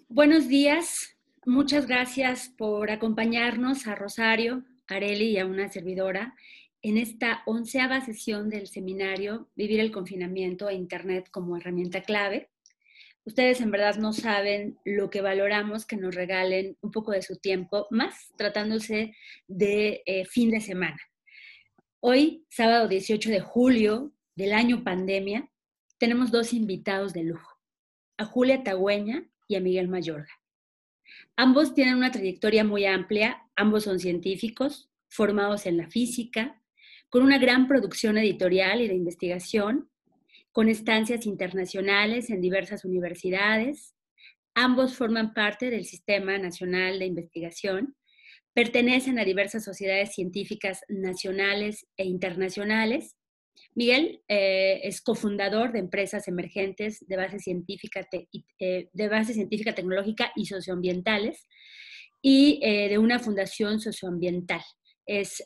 Buenos días, muchas gracias por acompañarnos a Rosario, Areli y a una servidora en esta 11ª sesión del seminario Vivir el confinamiento e Internet como herramienta clave. Ustedes en verdad no saben lo que valoramos que nos regalen un poco de su tiempo, más tratándose de fin de semana. Hoy, sábado 18 de julio del año pandemia, tenemos dos invitados de lujo, a Julia Tagüeña y a Miguel Mayorga. Ambos tienen una trayectoria muy amplia, ambos son científicos, formados en la física, con una gran producción editorial y de investigación, con estancias internacionales en diversas universidades. Ambos forman parte del Sistema Nacional de Investigación, pertenecen a diversas sociedades científicas nacionales e internacionales. Miguel es cofundador de empresas emergentes de base científica tecnológica y socioambientales y de una fundación socioambiental. Es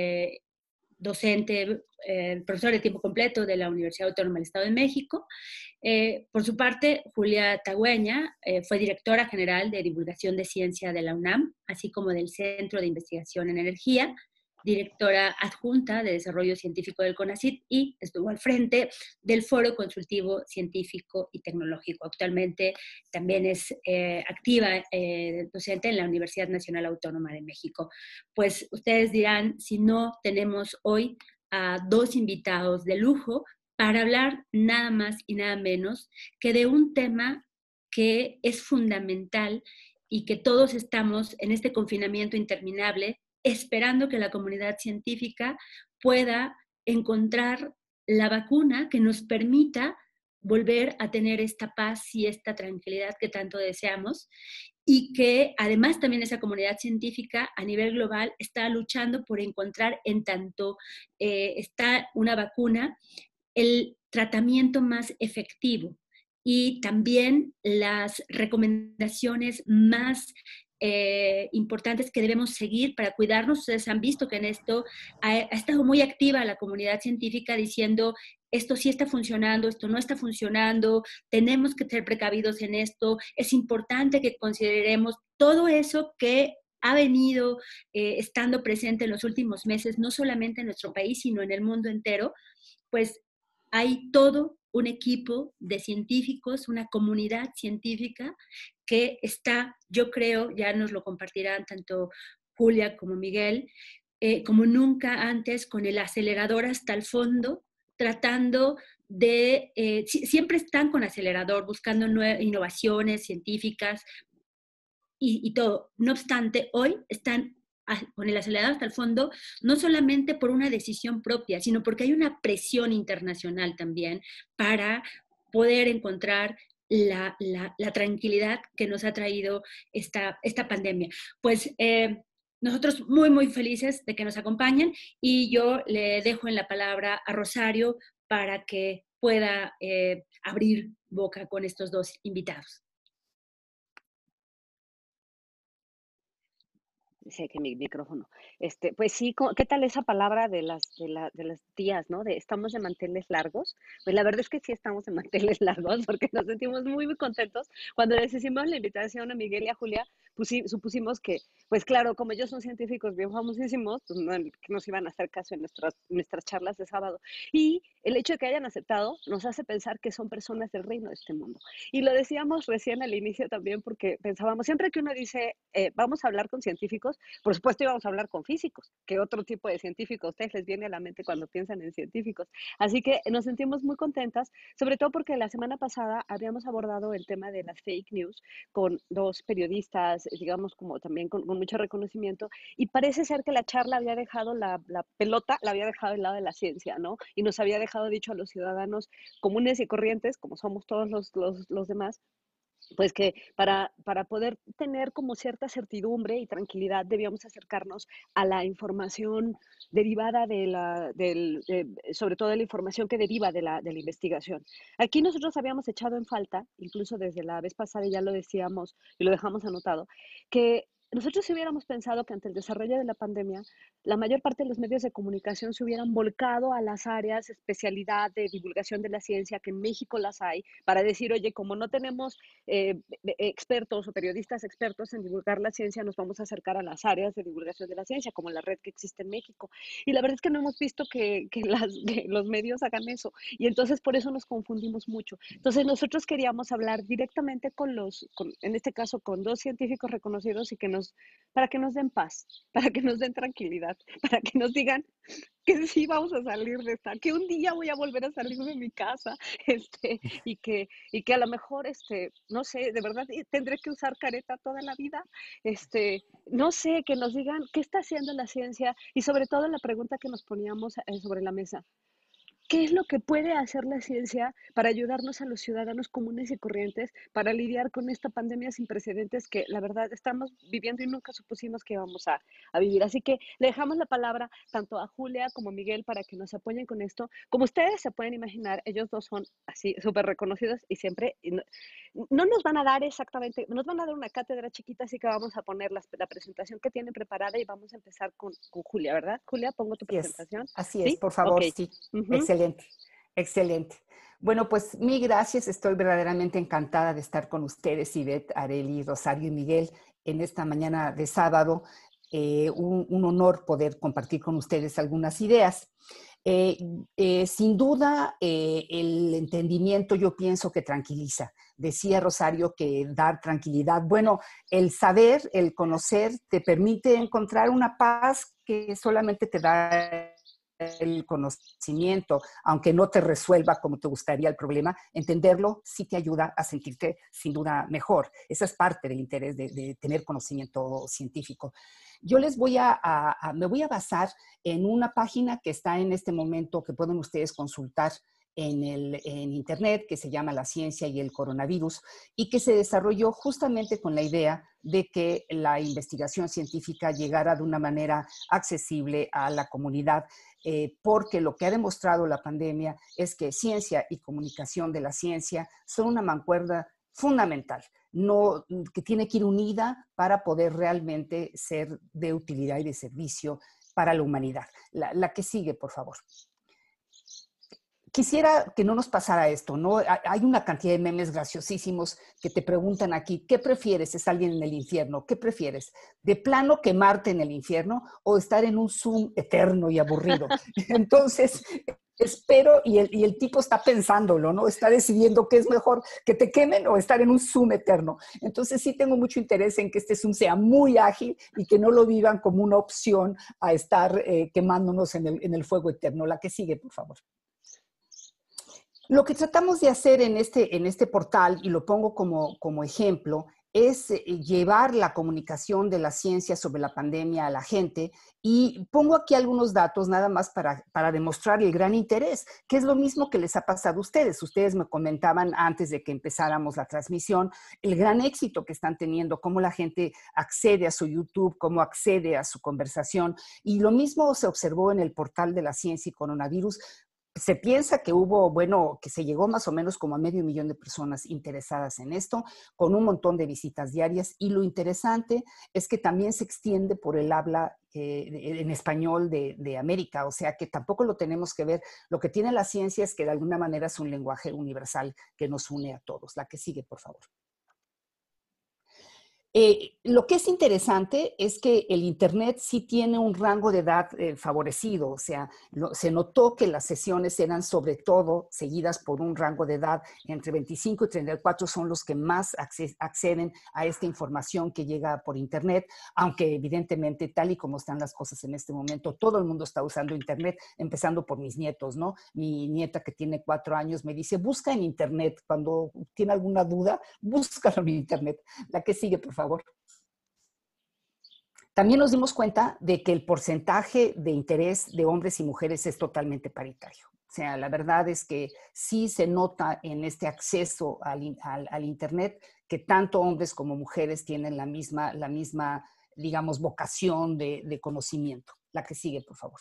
docente, profesor de tiempo completo de la Universidad Autónoma del Estado de México. Por su parte, Julia Tagüeña fue directora general de divulgación de ciencia de la UNAM, así como del Centro de Investigación en Energía, directora adjunta de Desarrollo Científico del CONACYT y estuvo al frente del Foro Consultivo Científico y Tecnológico. Actualmente también es activa docente en la Universidad Nacional Autónoma de México. Pues ustedes dirán, si no tenemos hoy a dos invitados de lujo para hablar nada más y nada menos que de un tema que es fundamental y que todos estamos en este confinamiento interminable esperando que la comunidad científica pueda encontrar la vacuna que nos permita volver a tener esta paz y esta tranquilidad que tanto deseamos y que además también esa comunidad científica a nivel global está luchando por encontrar en tanto está una vacuna el tratamiento más efectivo y también las recomendaciones más importantes que debemos seguir para cuidarnos. Ustedes han visto que en esto ha estado muy activa la comunidad científica diciendo esto sí está funcionando, esto no está funcionando, tenemos que ser precavidos en esto, es importante que consideremos todo eso que ha venido estando presente en los últimos meses, no solamente en nuestro país, sino en el mundo entero. Pues hay todo un equipo de científicos, una comunidad científica que está, yo creo, ya nos lo compartirán tanto Julia como Miguel, como nunca antes, con el acelerador hasta el fondo, tratando de, siempre están con acelerador, buscando innovaciones científicas y todo. No obstante, hoy están con el acelerador hasta el fondo, no solamente por una decisión propia, sino porque hay una presión internacional también para poder encontrar la tranquilidad que nos ha traído esta pandemia. Pues nosotros muy, muy felices de que nos acompañen y yo le dejo en la palabra a Rosario para que pueda abrir boca con estos dos invitados. Sé que mi micrófono. Pues sí, ¿qué tal esa palabra de las tías, ¿no? De estamos de manteles largos. Pues la verdad es que sí estamos de manteles largos porque nos sentimos muy, muy contentos. Cuando les hicimos la invitación a Miguel y a Julia, pues sí, supusimos que, pues claro, como ellos son científicos bien famosísimos, pues no, que nos iban a hacer caso en nuestras charlas de sábado. Y el hecho de que hayan aceptado nos hace pensar que son personas del reino de este mundo. Y lo decíamos recién al inicio también porque pensábamos, siempre que uno dice, vamos a hablar con científicos, por supuesto íbamos a hablar con físicos, que otro tipo de científicos a ustedes les viene a la mente cuando piensan en científicos. Así que nos sentimos muy contentas, sobre todo porque la semana pasada habíamos abordado el tema de las fake news con dos periodistas, digamos, como también con mucho reconocimiento, y parece ser que la charla había dejado la pelota, la había dejado del lado de la ciencia, ¿no? Y nos había dejado dicho a los ciudadanos comunes y corrientes, como somos todos los demás, pues que para poder tener como cierta certidumbre y tranquilidad debíamos acercarnos a la información derivada sobre todo de la información que deriva de la investigación. Aquí nosotros habíamos echado en falta, incluso desde la vez pasada ya lo decíamos y lo dejamos anotado, que nosotros si hubiéramos pensado que ante el desarrollo de la pandemia, la mayor parte de los medios de comunicación se hubieran volcado a las áreas, especialidad de divulgación de la ciencia, que en México las hay, para decir, oye, como no tenemos expertos o periodistas expertos en divulgar la ciencia, nos vamos a acercar a las áreas de divulgación de la ciencia, como la red que existe en México. Y la verdad es que no hemos visto que los medios hagan eso. Y entonces por eso nos confundimos mucho. Entonces nosotros queríamos hablar directamente en este caso, con dos científicos reconocidos y para que nos den paz, para que nos den tranquilidad, para que nos digan que sí vamos a salir de esta, que un día voy a volver a salir de mi casa, y que a lo mejor, no sé, de verdad tendré que usar careta toda la vida, no sé, que nos digan qué está haciendo la ciencia y sobre todo la pregunta que nos poníamos sobre la mesa. ¿Qué es lo que puede hacer la ciencia para ayudarnos a los ciudadanos comunes y corrientes para lidiar con esta pandemia sin precedentes que la verdad estamos viviendo y nunca supusimos que íbamos a vivir? Así que le dejamos la palabra tanto a Julia como a Miguel para que nos apoyen con esto. Como ustedes se pueden imaginar, ellos dos son así súper reconocidos y siempre no nos van a dar exactamente, nos van a dar una cátedra chiquita, así que vamos a poner la presentación que tienen preparada y vamos a empezar con Julia, ¿verdad? Julia, pongo tu presentación. Así es, ¿Sí? por Ok. favor, sí. Ujú. Excelente, excelente. Bueno, pues mil gracias. Estoy verdaderamente encantada de estar con ustedes, Ivette, Arely, Rosario y Miguel, en esta mañana de sábado. Un honor poder compartir con ustedes algunas ideas. Eh, Sin duda, el entendimiento yo pienso que tranquiliza. Decía Rosario que dar tranquilidad. Bueno, el saber, el conocer, te permite encontrar una paz que solamente te da el conocimiento, aunque no te resuelva como te gustaría el problema, entenderlo sí te ayuda a sentirte sin duda mejor. Esa es parte del interés de tener conocimiento científico. Yo me voy a basar en una página que está en este momento, que pueden ustedes consultar en internet, que se llama La Ciencia y el Coronavirus, y que se desarrolló justamente con la idea de que la investigación científica llegara de una manera accesible a la comunidad, porque lo que ha demostrado la pandemia es que ciencia y comunicación de la ciencia son una mancuerna fundamental, no, que tiene que ir unida para poder realmente ser de utilidad y de servicio para la humanidad. La que sigue, por favor. Quisiera que no nos pasara esto, ¿no? Hay una cantidad de memes graciosísimos que te preguntan aquí, ¿qué prefieres? ¿Es alguien en el infierno? ¿Qué prefieres? ¿De plano quemarte en el infierno o estar en un Zoom eterno y aburrido? Entonces, espero, y el tipo está pensándolo, ¿no? Está decidiendo qué es mejor, que te quemen o estar en un Zoom eterno. Entonces, sí tengo mucho interés en que este Zoom sea muy ágil y que no lo vivan como una opción a estar quemándonos en el fuego eterno. La que sigue, por favor. Lo que tratamos de hacer en este portal, y lo pongo como ejemplo, es llevar la comunicación de la ciencia sobre la pandemia a la gente, y pongo aquí algunos datos nada más para demostrar el gran interés, que es lo mismo que les ha pasado a ustedes. Ustedes me comentaban antes de que empezáramos la transmisión el gran éxito que están teniendo, cómo la gente accede a su YouTube, cómo accede a su conversación, y lo mismo se observó en el portal de la ciencia y coronavirus. Se piensa que que se llegó más o menos como a 500,000 de personas interesadas en esto, con un montón de visitas diarias. Y lo interesante es que también se extiende por el habla en español de América, o sea que tampoco lo tenemos que ver. Lo que tiene la ciencia es que de alguna manera es un lenguaje universal que nos une a todos. La que sigue, por favor. Lo que es interesante es que el Internet sí tiene un rango de edad favorecido, o sea, se notó que las sesiones eran sobre todo seguidas por un rango de edad entre 25 y 34, son los que más acceden a esta información que llega por Internet, aunque evidentemente tal y como están las cosas en este momento, todo el mundo está usando Internet, empezando por mis nietos, ¿no? Mi nieta que tiene 4 años me dice, busca en Internet, cuando tiene alguna duda, búscalo en Internet. La que sigue, por favor. También nos dimos cuenta de que el porcentaje de interés de hombres y mujeres es totalmente paritario. O sea, la verdad es que sí se nota en este acceso al Internet que tanto hombres como mujeres tienen la misma digamos, vocación de conocimiento. La que sigue, por favor.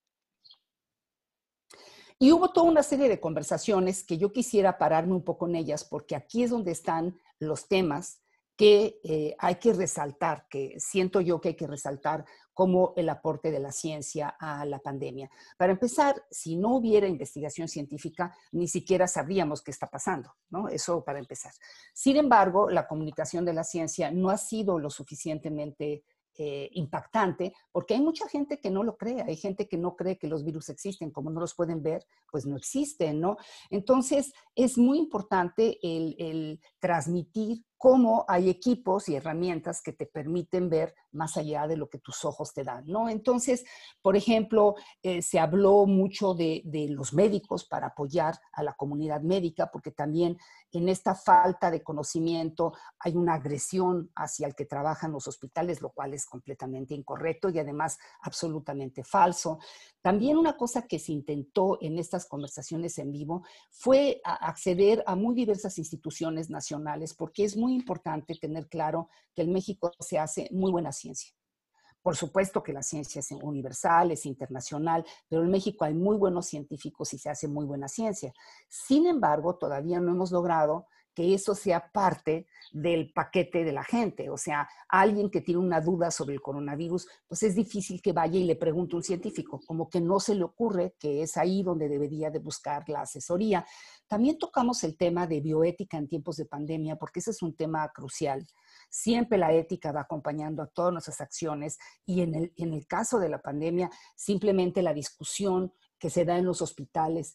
Y hubo toda una serie de conversaciones que yo quisiera pararme un poco en ellas, porque aquí es donde están los temas que hay que resaltar, que siento yo que hay que resaltar como el aporte de la ciencia a la pandemia. Para empezar, si no hubiera investigación científica, ni siquiera sabríamos qué está pasando, ¿no? Eso para empezar. Sin embargo, la comunicación de la ciencia no ha sido lo suficientemente impactante, porque hay mucha gente que no lo cree, hay gente que no cree que los virus existen, como no los pueden ver, pues no existen, ¿no? Entonces, es muy importante el transmitir cómo hay equipos y herramientas que te permiten ver más allá de lo que tus ojos te dan, ¿no? Entonces, por ejemplo, se habló mucho de los médicos para apoyar a la comunidad médica, porque también en esta falta de conocimiento hay una agresión hacia el que trabaja en los hospitales, lo cual es completamente incorrecto y además absolutamente falso. También una cosa que se intentó en estas conversaciones en vivo fue acceder a muy diversas instituciones nacionales, porque es muy importante tener claro que en México se hace muy buena ciencia. Por supuesto que la ciencia es universal, es internacional, pero en México hay muy buenos científicos y se hace muy buena ciencia. Sin embargo, todavía no hemos logrado que eso sea parte del paquete de la gente. O sea, alguien que tiene una duda sobre el coronavirus, pues es difícil que vaya y le pregunte a un científico, como que no se le ocurre que es ahí donde debería de buscar la asesoría. También tocamos el tema de bioética en tiempos de pandemia, porque ese es un tema crucial. Siempre la ética va acompañando a todas nuestras acciones y en el caso de la pandemia, simplemente la discusión que se da en los hospitales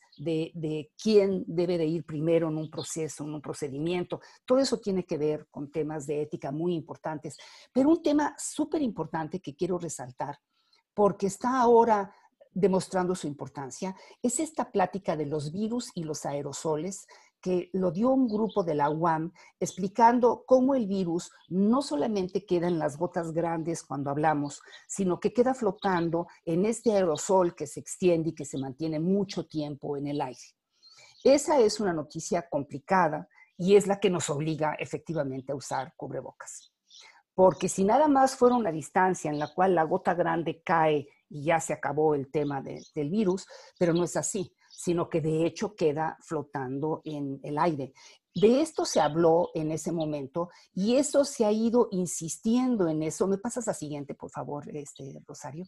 de quién debe de ir primero en un proceso, en un procedimiento. Todo eso tiene que ver con temas de ética muy importantes. Pero un tema súper importante que quiero resaltar, porque está ahora demostrando su importancia, es esta plática de los virus y los aerosoles que lo dio un grupo de la UAM explicando cómo el virus no solamente queda en las gotas grandes cuando hablamos, sino que queda flotando en este aerosol que se extiende y que se mantiene mucho tiempo en el aire. Esa es una noticia complicada y es la que nos obliga efectivamente a usar cubrebocas. Porque si nada más fuera una distancia en la cual la gota grande cae y ya se acabó el tema del virus, pero no es así, sino que de hecho queda flotando en el aire. De esto se habló en ese momento y eso se ha ido insistiendo en eso. ¿Me pasas a siguiente, por favor, Rosario?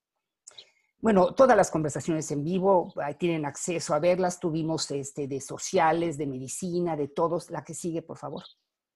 Bueno, todas las conversaciones en vivo, ahí tienen acceso a verlas. Tuvimos de sociales, de medicina, de todos. La que sigue, por favor.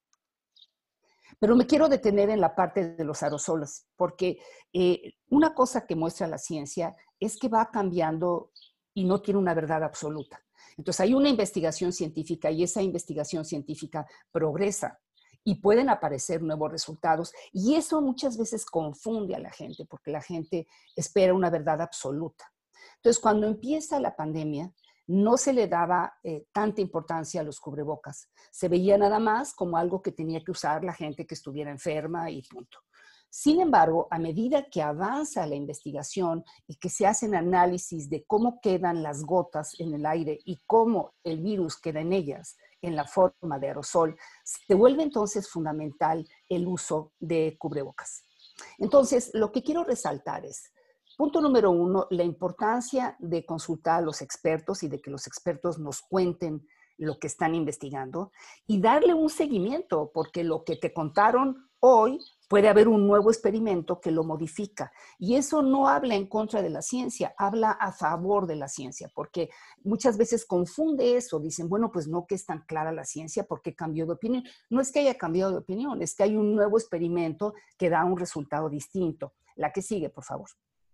Pero me quiero detener en la parte de los aerosoles, porque una cosa que muestra la ciencia es que va cambiando y no tiene una verdad absoluta. Entonces hay una investigación científica y esa investigación científica progresa y pueden aparecer nuevos resultados y eso muchas veces confunde a la gente porque la gente espera una verdad absoluta. Entonces cuando empieza la pandemia, no se le daba tanta importancia a los cubrebocas. Se veía nada más como algo que tenía que usar la gente que estuviera enferma y punto. Sin embargo, a medida que avanza la investigación y que se hacen análisis de cómo quedan las gotas en el aire y cómo el virus queda en ellas en la forma de aerosol, se vuelve entonces fundamental el uso de cubrebocas. Entonces, lo que quiero resaltar es, punto número 1, la importancia de consultar a los expertos y de que los expertos nos cuenten lo que están investigando y darle un seguimiento, porque lo que te contaron hoy puede haber un nuevo experimento que lo modifica. Y eso no habla en contra de la ciencia, habla a favor de la ciencia, porque muchas veces confunde eso. Dicen, bueno, pues no que es tan clara la ciencia, ¿por qué cambió de opinión? No es que haya cambiado de opinión, es que hay un nuevo experimento que da un resultado distinto. La que sigue, por favor.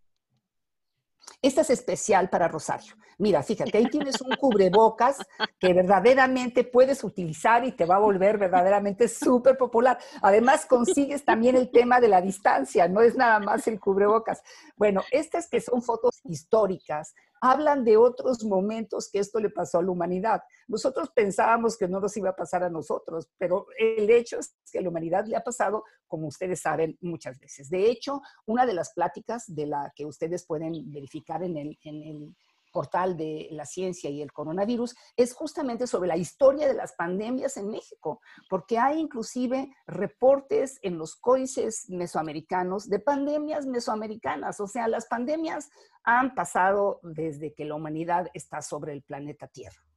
Esta es especial para Rosario. Mira, fíjate, ahí tienes un cubrebocas que verdaderamente puedes utilizar y te va a volver verdaderamente súper popular. Además, consigues también el tema de la distancia, no es nada más el cubrebocas. Bueno, estas que son fotos históricas, hablan de otros momentos que esto le pasó a la humanidad. Nosotros pensábamos que no nos iba a pasar a nosotros, pero el hecho es que a la humanidad le ha pasado, como ustedes saben, muchas veces. De hecho, una de las pláticas de la que ustedes pueden verificar en el portal de la ciencia y el coronavirus es justamente sobre la historia de las pandemias en México, porque hay inclusive reportes en los códices mesoamericanos de pandemias mesoamericanas. O sea, las pandemias han pasado desde que la humanidad está sobre el planeta Tierra.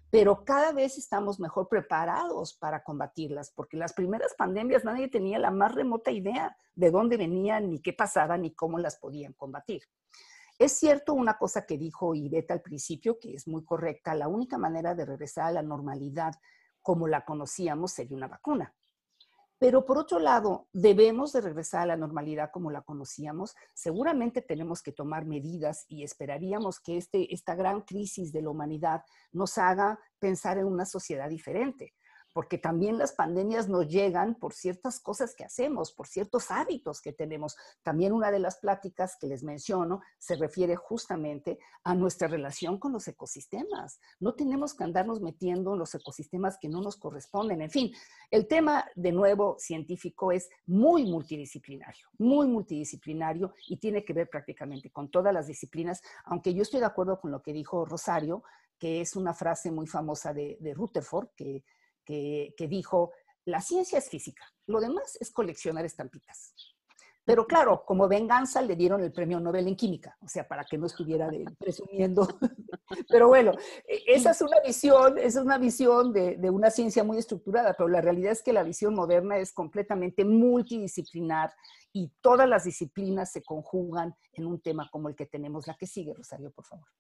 pero cada vez estamos mejor preparados para combatirlas, porque las primeras pandemias nadie tenía la más remota idea de dónde venían, ni qué pasaba, ni cómo las podían combatir. Es cierto una cosa que dijo Iveta al principio, que es muy correcta: la única manera de regresar a la normalidad como la conocíamos sería una vacuna. Pero por otro lado, debemos de regresar a la normalidad como la conocíamos. Seguramente tenemos que tomar medidas y esperaríamos que esta gran crisis de la humanidad nos haga pensar en una sociedad diferente. Porque también las pandemias nos llegan por ciertas cosas que hacemos, por ciertos hábitos que tenemos. También una de las pláticas que les menciono se refiere justamente a nuestra relación con los ecosistemas. No tenemos que andarnos metiendo en los ecosistemas que no nos corresponden. En fin, el tema, de nuevo, científico es muy multidisciplinario y tiene que ver prácticamente con todas las disciplinas, aunque yo estoy de acuerdo con lo que dijo Rosario, que es una frase muy famosa de Rutherford, que dijo: la ciencia es física, lo demás es coleccionar estampitas. Pero claro, como venganza le dieron el premio Nobel en química, o sea, para que no estuviera presumiendo. Pero bueno, esa es una visión de una ciencia muy estructurada, pero la realidad es que la visión moderna es completamente multidisciplinar y todas las disciplinas se conjugan en un tema como el que tenemos. La que sigue, Rosario, por favor.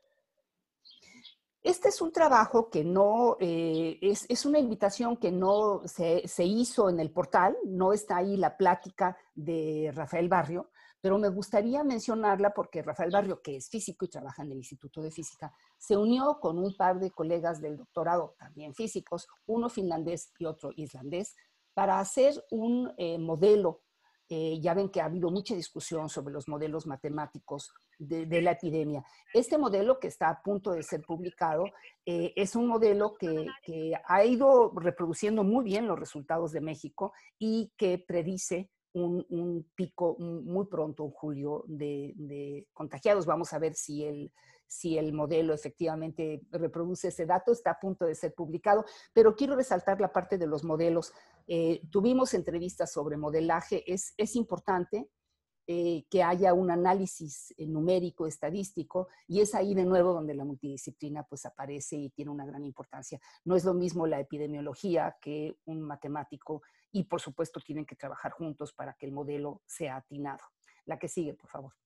Este es un trabajo que no, es una invitación que no se hizo en el portal, no está ahí la plática de Rafael Barrio, pero me gustaría mencionarla porque Rafael Barrio, que es físico y trabaja en el Instituto de Física, se unió con un par de colegas del doctorado, también físicos, uno finlandés y otro islandés, para hacer un modelo. Ya ven que ha habido mucha discusión sobre los modelos matemáticos de la epidemia. Este modelo, que está a punto de ser publicado, es un modelo que ha ido reproduciendo muy bien los resultados de México y que predice un pico muy pronto, en julio, de contagiados. Vamos a ver si el modelo efectivamente reproduce ese dato. Está a punto de ser publicado, pero quiero resaltar la parte de los modelos. Tuvimos entrevistas sobre modelaje. Es importante que haya un análisis numérico, estadístico, y es ahí de nuevo donde la multidisciplina pues aparece y tiene una gran importancia. No es lo mismo la epidemiología que un matemático, y por supuesto tienen que trabajar juntos para que el modelo sea atinado. La que sigue, por favor.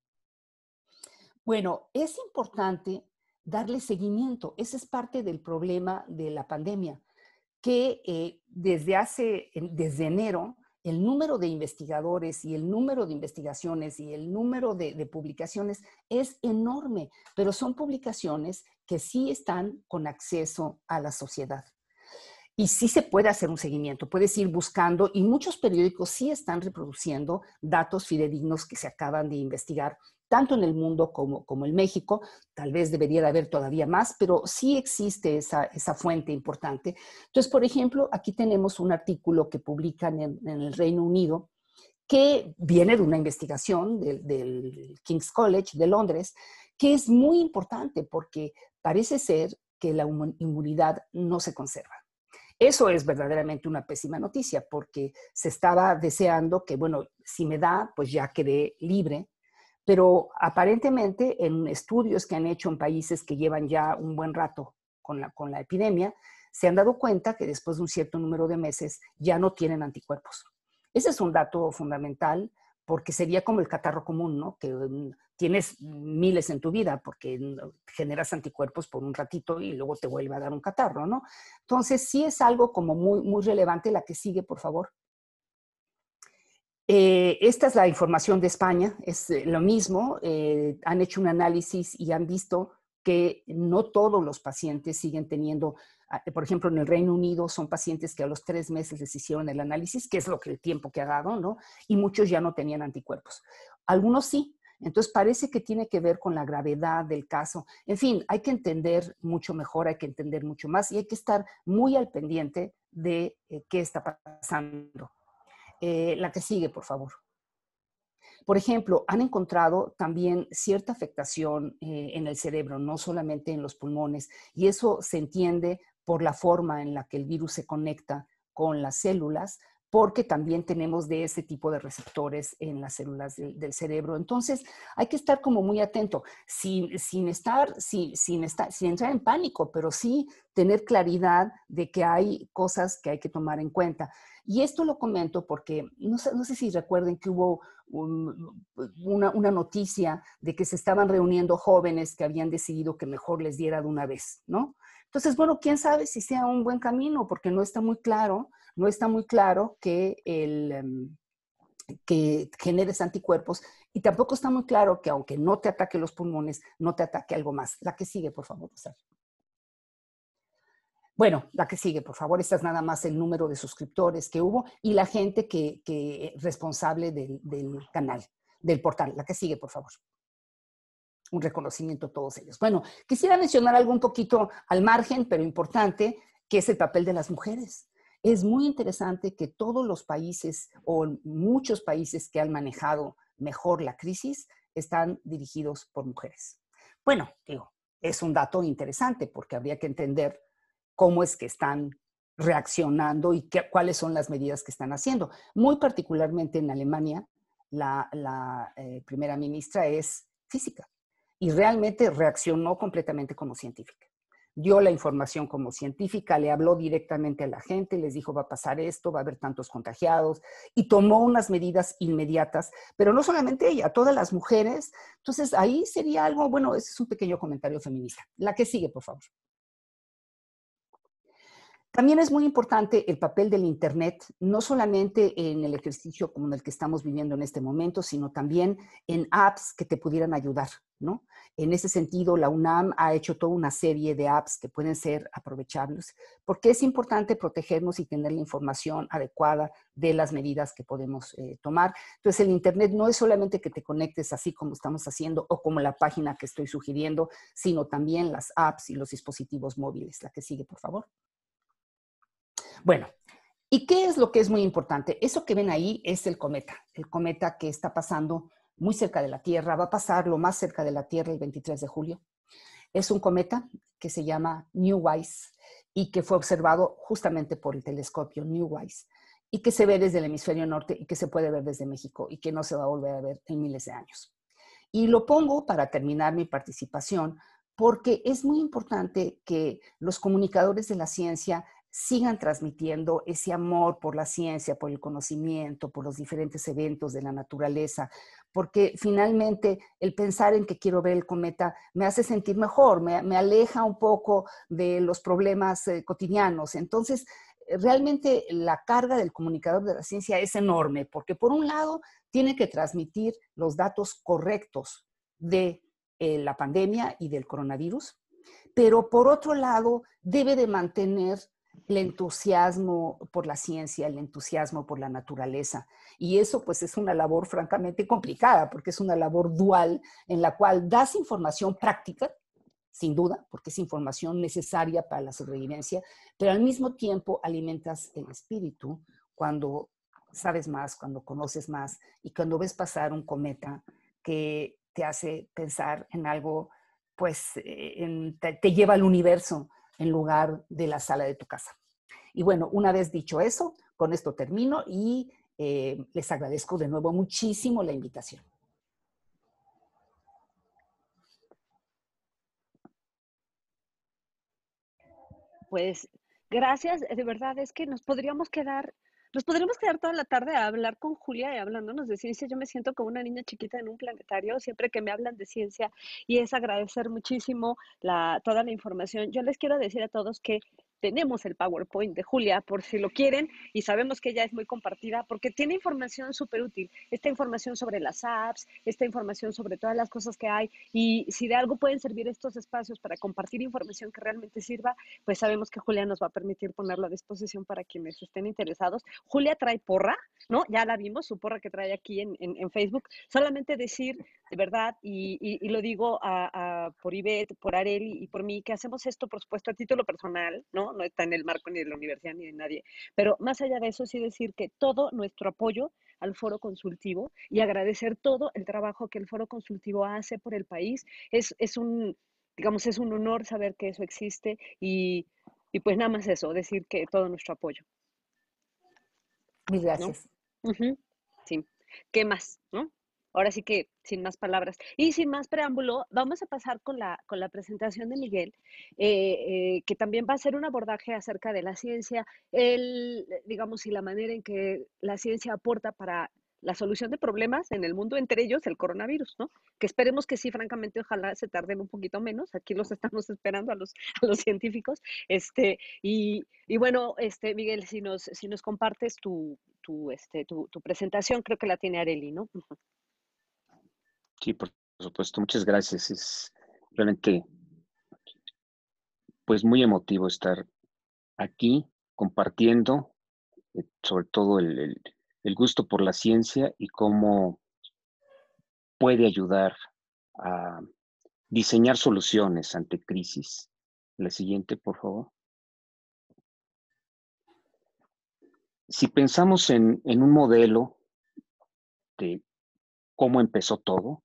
Bueno, es importante darle seguimiento. Ese es parte del problema de la pandemia, que desde enero, el número de investigadores y el número de investigaciones y el número de publicaciones es enorme, pero son publicaciones que sí están con acceso a la sociedad. Y sí se puede hacer un seguimiento, puedes ir buscando, y muchos periódicos sí están reproduciendo datos fidedignos que se acaban de investigar, tanto en el mundo como en México. Tal vez debería de haber todavía más, pero sí existe esa fuente importante. Entonces, por ejemplo, aquí tenemos un artículo que publican en el Reino Unido, que viene de una investigación del King's College de Londres, que es muy importante porque parece ser que la inmunidad no se conserva. Eso es verdaderamente una pésima noticia, porque se estaba deseando que, bueno, si me da, pues ya quedé libre. Pero aparentemente en estudios que han hecho en países que llevan ya un buen rato con la epidemia, se han dado cuenta que después de un cierto número de meses ya no tienen anticuerpos. Ese es un dato fundamental, porque sería como el catarro común, ¿no? Que tienes miles en tu vida porque generas anticuerpos por un ratito y luego te vuelve a dar un catarro, ¿no? Entonces, sí es algo como muy, muy relevante. La que sigue, por favor. Esta es la información de España, es lo mismo. Han hecho un análisis y han visto que no todos los pacientes siguen teniendo, por ejemplo, en el Reino Unido son pacientes que a los 3 meses les hicieron el análisis, que es el tiempo que ha dado, ¿no? Y muchos ya no tenían anticuerpos. Algunos sí. Entonces parece que tiene que ver con la gravedad del caso. En fin, hay que entender mucho mejor, hay que entender mucho más y hay que estar muy al pendiente de qué está pasando. La que sigue, por favor. Por ejemplo, han encontrado también cierta afectación en el cerebro, no solamente en los pulmones, y eso se entiende por la forma en la que el virus se conecta con las células porque también tenemos de ese tipo de receptores en las células del cerebro. Entonces, hay que estar como muy atento, sin entrar en pánico, pero sí tener claridad de que hay cosas que hay que tomar en cuenta. Y esto lo comento porque no sé si recuerden que hubo una noticia de que se estaban reuniendo jóvenes que habían decidido que mejor les diera de una vez, ¿no? Entonces, bueno, quién sabe si sea un buen camino, porque no está muy claro que generes anticuerpos, y tampoco está muy claro que aunque no te ataque los pulmones, no te ataque algo más. La que sigue, por favor, Sara. Bueno, la que sigue, por favor. Esta es nada más el número de suscriptores que hubo y la gente que responsable del canal, del portal. La que sigue, por favor. Un reconocimiento a todos ellos. Bueno, quisiera mencionar algo un poquito al margen, pero importante, que es el papel de las mujeres. Es muy interesante que todos los países o muchos países que han manejado mejor la crisis están dirigidos por mujeres. Bueno, digo, es un dato interesante porque habría que entender cómo es que están reaccionando y cuáles son las medidas que están haciendo. Muy particularmente en Alemania, la primera ministra es física y realmente reaccionó completamente como científica. Dio la información como científica, le habló directamente a la gente, les dijo va a pasar esto, va a haber tantos contagiados y tomó unas medidas inmediatas, pero no solamente ella, todas las mujeres. Entonces ahí sería algo, bueno, ese es un pequeño comentario feminista. La que sigue, por favor. También es muy importante el papel del Internet, no solamente en el ejercicio como en el que estamos viviendo en este momento, sino también en apps que te pudieran ayudar, ¿no? En ese sentido, la UNAM ha hecho toda una serie de apps que pueden ser aprovechables, porque es importante protegernos y tener la información adecuada de las medidas que podemos tomar. Entonces, el Internet no es solamente que te conectes así como estamos haciendo o como la página que estoy sugiriendo, sino también las apps y los dispositivos móviles. La que sigue, por favor. Bueno, ¿y qué es lo que es muy importante? Eso que ven ahí es el cometa que está pasando muy cerca de la Tierra, va a pasar lo más cerca de la Tierra el 23 de julio. Es un cometa que se llama Neowise y que fue observado justamente por el telescopio Neowise y que se ve desde el hemisferio norte y que se puede ver desde México y que no se va a volver a ver en miles de años. Y lo pongo para terminar mi participación porque es muy importante que los comunicadores de la ciencia sigan transmitiendo ese amor por la ciencia, por el conocimiento, por los diferentes eventos de la naturaleza, porque finalmente el pensar en que quiero ver el cometa me hace sentir mejor, me aleja un poco de los problemas cotidianos. Entonces, realmente la carga del comunicador de la ciencia es enorme, porque por un lado tiene que transmitir los datos correctos de la pandemia y del coronavirus, pero por otro lado debe de mantener el entusiasmo por la ciencia, el entusiasmo por la naturaleza. Y eso pues es una labor francamente complicada, porque es una labor dual en la cual das información práctica, sin duda, porque es información necesaria para la sobrevivencia, pero al mismo tiempo alimentas el espíritu cuando sabes más, cuando conoces más y cuando ves pasar un cometa que te hace pensar en algo, pues te lleva al universo en lugar de la sala de tu casa. Y bueno, una vez dicho eso, con esto termino y les agradezco de nuevo muchísimo la invitación. Pues gracias, de verdad es que nos podríamos quedar toda la tarde a hablar con Julia y hablándonos de ciencia. Yo me siento como una niña chiquita en un planetario siempre que me hablan de ciencia y es agradecer muchísimo toda la información. Yo les quiero decir a todos que tenemos el PowerPoint de Julia por si lo quieren y sabemos que ella es muy compartida porque tiene información súper útil. Esta información sobre las apps, esta información sobre todas las cosas que hay y si de algo pueden servir estos espacios para compartir información que realmente sirva, pues sabemos que Julia nos va a permitir ponerlo a disposición para quienes estén interesados. Julia trae porra, ¿no? Ya la vimos, su porra que trae aquí en Facebook. Solamente decir, de verdad, y lo digo por Ivette, por Areli y por mí, que hacemos esto, por supuesto, a título personal, ¿no? No está en el marco ni de la universidad ni de nadie. Pero más allá de eso, sí decir que todo nuestro apoyo al Foro Consultivo y agradecer todo el trabajo que el Foro Consultivo hace por el país. Es un, digamos, es un honor saber que eso existe y pues nada más eso, decir que todo nuestro apoyo. Mil ¿no? gracias. Ujú, sí. ¿Qué más, no? Ahora sí que sin más palabras y sin más preámbulo, vamos a pasar con la presentación de Miguel, que también va a ser un abordaje acerca de la ciencia, digamos, y la manera en que la ciencia aporta para la solución de problemas en el mundo, entre ellos el coronavirus, ¿no? Que esperemos que sí, francamente, ojalá se tarden un poquito menos. Aquí los estamos esperando a los científicos. Y bueno, Miguel, si nos compartes tu presentación, creo que la tiene Areli, ¿no? Sí, por supuesto. Muchas gracias. Es realmente, pues, muy emotivo estar aquí compartiendo, sobre todo el gusto por la ciencia y cómo puede ayudar a diseñar soluciones ante crisis. La siguiente, por favor. Si pensamos en un modelo de cómo empezó todo,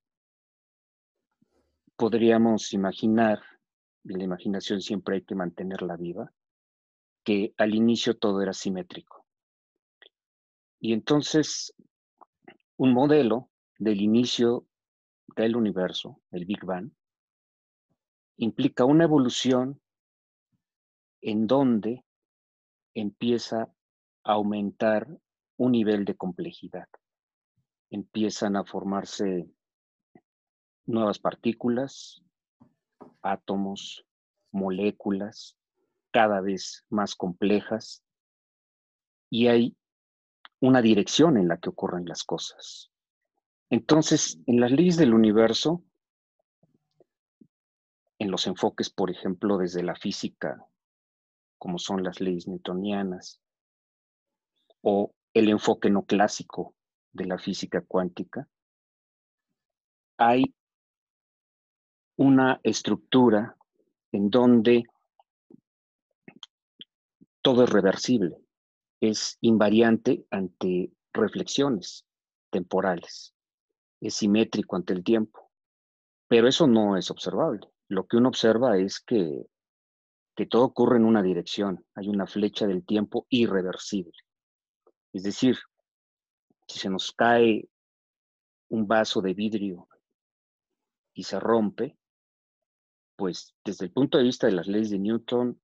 podríamos imaginar, y la imaginación siempre hay que mantenerla viva, que al inicio todo era simétrico. Y entonces un modelo del inicio del universo, el Big Bang, implica una evolución en donde empieza a aumentar un nivel de complejidad. Empiezan a formarse nuevas partículas, átomos, moléculas, cada vez más complejas, y hay una dirección en la que ocurren las cosas. Entonces, en las leyes del universo, en los enfoques, por ejemplo, desde la física, como son las leyes newtonianas, o el enfoque no clásico de la física cuántica, hay una estructura en donde todo es reversible, es invariante ante reflexiones temporales, es simétrico ante el tiempo, pero eso no es observable. Lo que uno observa es que todo ocurre en una dirección, hay una flecha del tiempo irreversible. Es decir, si se nos cae un vaso de vidrio y se rompe, pues desde el punto de vista de las leyes de Newton,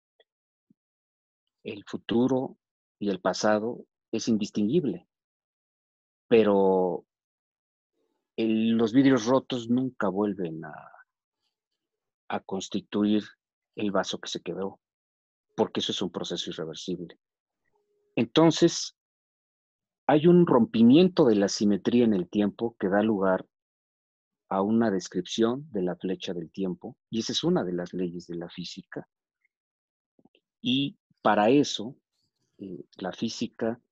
el futuro y el pasado es indistinguible, pero los vidrios rotos nunca vuelven a constituir el vaso que se quebró, porque eso es un proceso irreversible. Entonces, hay un rompimiento de la simetría en el tiempo que da lugar a una descripción de la flecha del tiempo, y esa es una de las leyes de la física. Y para eso, la física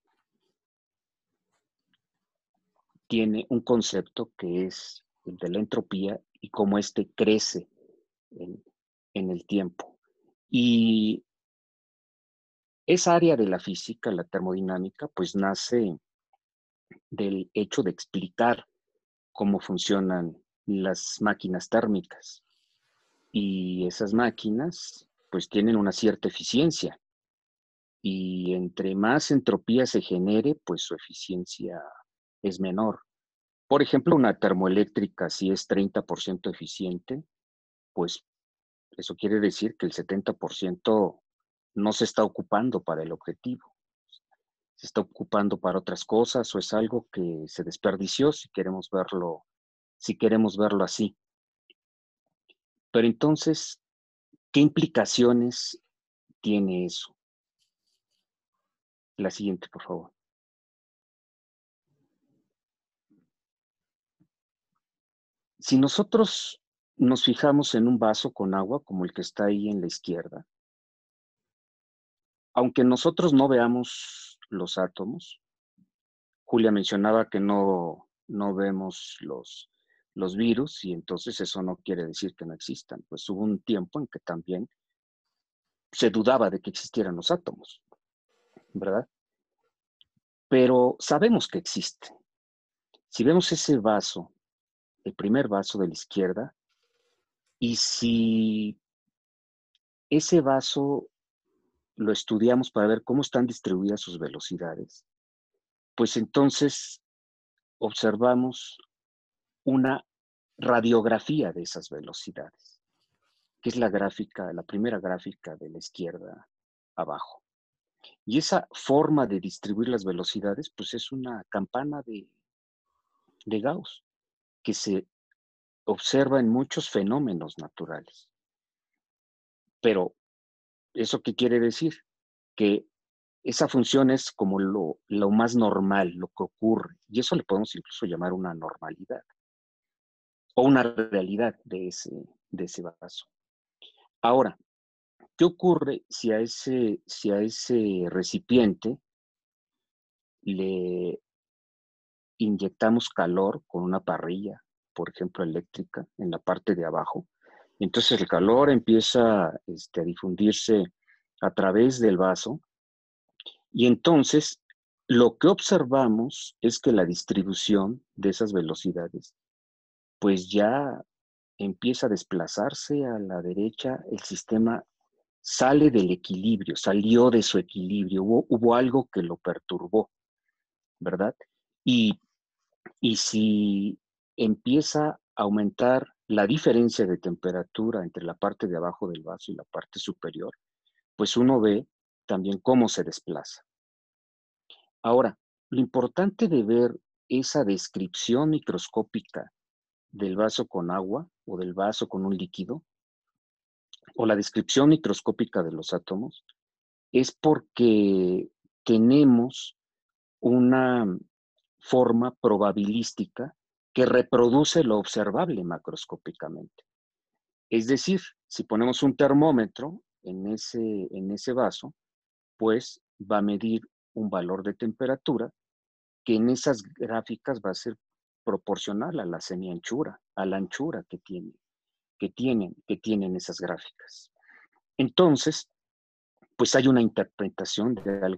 tiene un concepto que es el de la entropía y cómo éste crece en, en el tiempo. Y esa área de la física, la termodinámica, pues nace del hecho de explicar cómo funcionan las máquinas térmicas. Y esas máquinas, pues tienen una cierta eficiencia. Y entre más entropía se genere, pues su eficiencia es menor. Por ejemplo, una termoeléctrica, si es 30% eficiente, pues eso quiere decir que el 70% no se está ocupando para el objetivo. Se está ocupando para otras cosas o es algo que se desperdició si queremos verlo así. Pero entonces, ¿qué implicaciones tiene eso? La siguiente, por favor. Si nosotros nos fijamos en un vaso con agua, como el que está ahí en la izquierda, aunque nosotros no veamos los átomos, Julia mencionaba que no vemos los virus y entonces eso no quiere decir que no existan. Pues hubo un tiempo en que también se dudaba de que existieran los átomos, ¿verdad? Pero sabemos que existen. Si vemos ese vaso, el primer vaso de la izquierda, y si ese vaso lo estudiamos para ver cómo están distribuidas sus velocidades, pues entonces observamos una radiografía de esas velocidades, que es la gráfica, la primera gráfica de la izquierda abajo. Y esa forma de distribuir las velocidades, pues es una campana de Gauss, que se observa en muchos fenómenos naturales. Pero, ¿eso qué quiere decir? Que esa función es como lo más normal, lo que ocurre. Y eso le podemos incluso llamar una normalidad o una realidad de ese vaso. Ahora, ¿qué ocurre si si a ese recipiente le inyectamos calor con una parrilla, por ejemplo, eléctrica, en la parte de abajo? Entonces el calor empieza a difundirse a través del vaso y entonces lo que observamos es que la distribución de esas velocidades pues ya empieza a desplazarse a la derecha, el sistema sale del equilibrio, salió de su equilibrio, hubo algo que lo perturbó, ¿verdad? Y, y si empieza a aumentar la diferencia de temperatura entre la parte de abajo del vaso y la parte superior, pues uno ve también cómo se desplaza. Ahora, lo importante de ver esa descripción microscópica del vaso con agua o del vaso con un líquido, o la descripción microscópica de los átomos, es porque tenemos una forma probabilística que reproduce lo observable macroscópicamente. Es decir, si ponemos un termómetro en ese vaso, pues va a medir un valor de temperatura que en esas gráficas va a ser proporcional a la semianchura, a la anchura que tienen esas gráficas. Entonces, pues hay una interpretación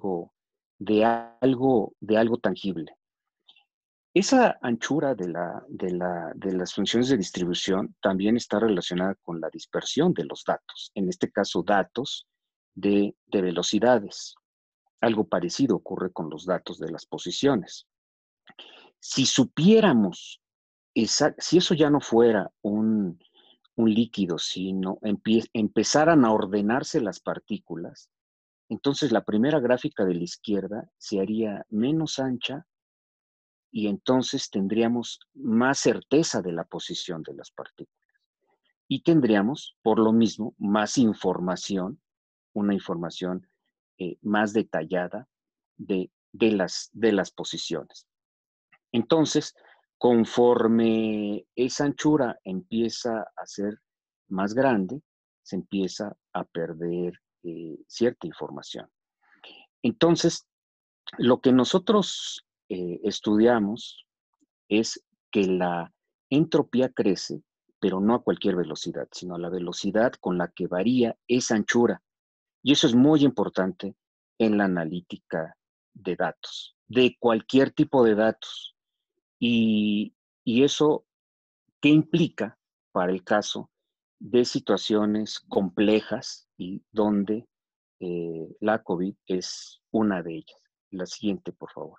de algo tangible. Esa anchura de las funciones de distribución también está relacionada con la dispersión de los datos, en este caso datos de velocidades. Algo parecido ocurre con los datos de las posiciones. Si supiéramos, si eso ya no fuera un líquido, sino empezaran a ordenarse las partículas, entonces la primera gráfica de la izquierda se haría menos ancha y entonces tendríamos más certeza de la posición de las partículas. Y tendríamos, por lo mismo, más información, una información más detallada de las posiciones. Entonces, conforme esa anchura empieza a ser más grande, se empieza a perder cierta información. Entonces, lo que nosotros estudiamos es que la entropía crece, pero no a cualquier velocidad, sino a la velocidad con la que varía esa anchura. Y eso es muy importante en la analítica de datos, de cualquier tipo de datos. Y, y eso, ¿qué implica para el caso de situaciones complejas y donde la COVID es una de ellas? La siguiente, por favor.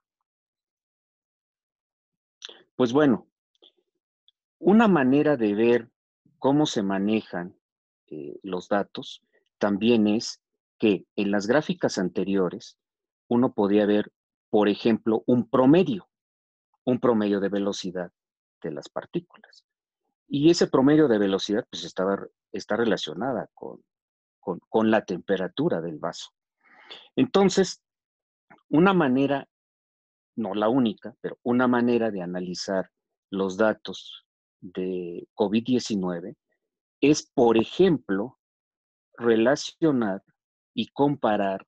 Pues bueno, una manera de ver cómo se manejan los datos también es que en las gráficas anteriores uno podía ver, por ejemplo, un promedio de velocidad de las partículas. Y ese promedio de velocidad pues está relacionada con la temperatura del vaso. Entonces, una manera, no la única, pero una manera de analizar los datos de COVID-19 es, por ejemplo, relacionar y comparar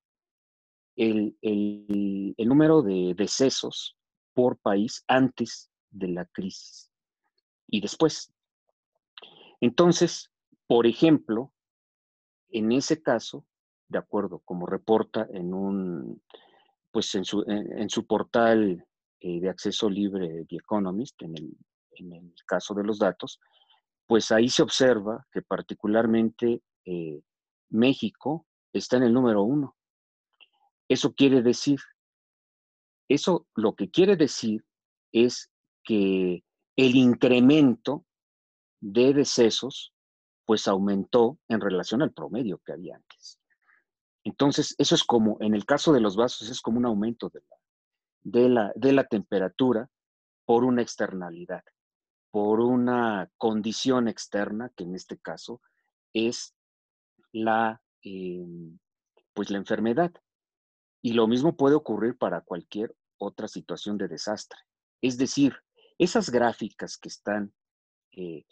el número de decesos por país antes de la crisis y después. Entonces, por ejemplo, en ese caso, de acuerdo como reporta pues en su portal de acceso libre The Economist, en el caso de los datos, pues ahí se observa que particularmente México está en el número 1. Eso quiere decir Eso lo que quiere decir es que el incremento de decesos pues aumentó en relación al promedio que había antes. Entonces, eso es como, en el caso de los vasos, es como un aumento de la temperatura por una externalidad, por una condición externa, que en este caso es la, pues la enfermedad. Y lo mismo puede ocurrir para cualquier otra situación de desastre. Es decir, esas gráficas que están eh,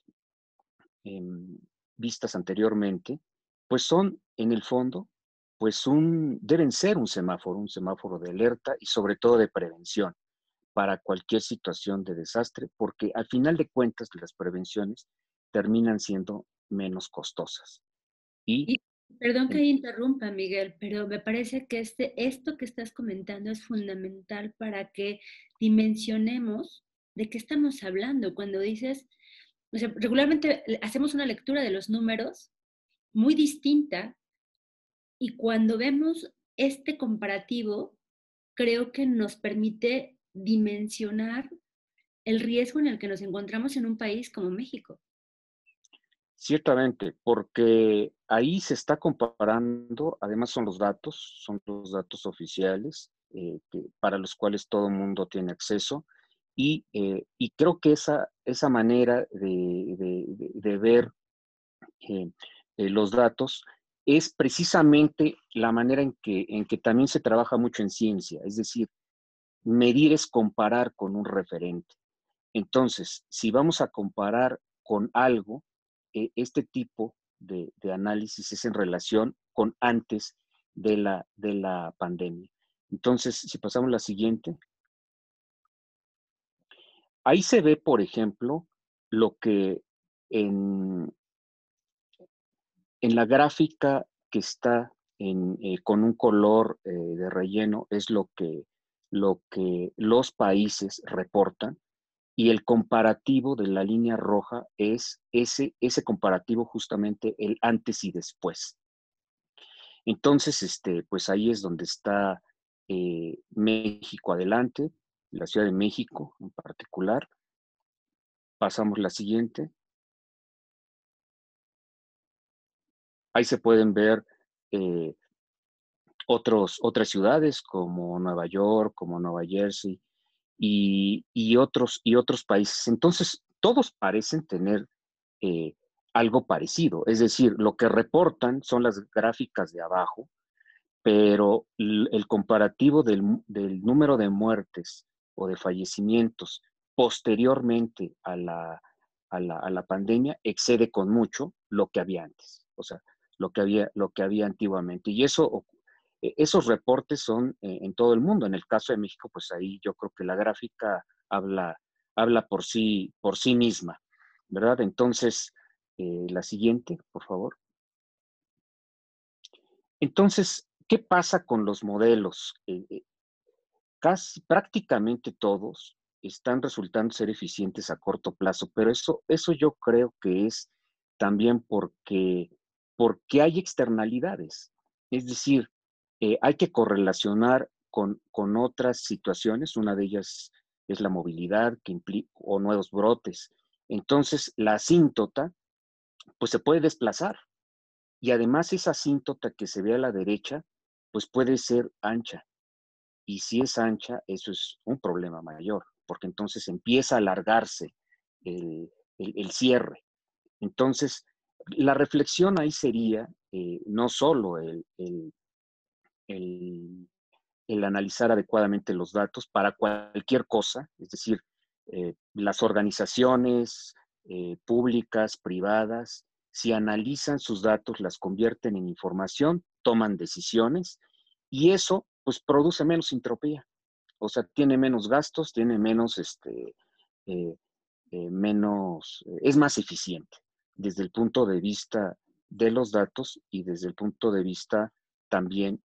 vistas anteriormente, pues son en el fondo, pues deben ser un semáforo de alerta y sobre todo de prevención para cualquier situación de desastre, porque al final de cuentas las prevenciones terminan siendo menos costosas. Y, Y perdón que en- interrumpa, Miguel, pero me parece que esto que estás comentando es fundamental para que dimensionemos de qué estamos hablando. Cuando dices, o sea, regularmente hacemos una lectura de los números muy distinta y cuando vemos este comparativo, creo que nos permite dimensionar el riesgo en el que nos encontramos en un país como México. Ciertamente, porque ahí se está comparando, además son los datos oficiales para los cuales todo el mundo tiene acceso, y creo que esa manera de ver eh, los datos es precisamente la manera en que también se trabaja mucho en ciencia, es decir, medir es comparar con un referente. Entonces, si vamos a comparar con algo, este tipo de análisis es en relación con antes de la pandemia. Entonces, si pasamos a la siguiente, ahí se ve, por ejemplo, lo que en, en la gráfica que está con un color de relleno es lo que los países reportan. Y el comparativo de la línea roja es ese comparativo justamente el antes y después. Entonces, pues ahí es donde está México adelante, la Ciudad de México en particular. Pasamos la siguiente. Ahí se pueden ver eh, otras ciudades como Nueva York, como Nueva Jersey y otros países. Entonces, todos parecen tener eh, algo parecido. Es decir, lo que reportan son las gráficas de abajo, pero el comparativo del número de muertes o de fallecimientos posteriormente a la pandemia excede con mucho lo que había antes, o sea, lo que había antiguamente. Y esos reportes son en todo el mundo. En el caso de México, pues ahí yo creo que la gráfica habla por sí misma, ¿verdad? Entonces, la siguiente, por favor. Entonces, ¿qué pasa con los modelos? Prácticamente todos están resultando ser eficientes a corto plazo, pero eso yo creo que es también porque hay externalidades. Es decir, hay que correlacionar con otras situaciones. Una de ellas es la movilidad que implica, o nuevos brotes. Entonces, la asíntota, pues se puede desplazar. Y además esa asíntota que se ve a la derecha, pues puede ser ancha. Y si es ancha, eso es un problema mayor, porque entonces empieza a alargarse el cierre. Entonces, la reflexión ahí sería no solo el, el analizar adecuadamente los datos para cualquier cosa, es decir, las organizaciones públicas, privadas, si analizan sus datos, las convierten en información, toman decisiones y eso pues produce menos entropía, o sea, tiene menos gastos, tiene menos, eh, es más eficiente desde el punto de vista de los datos y desde el punto de vista también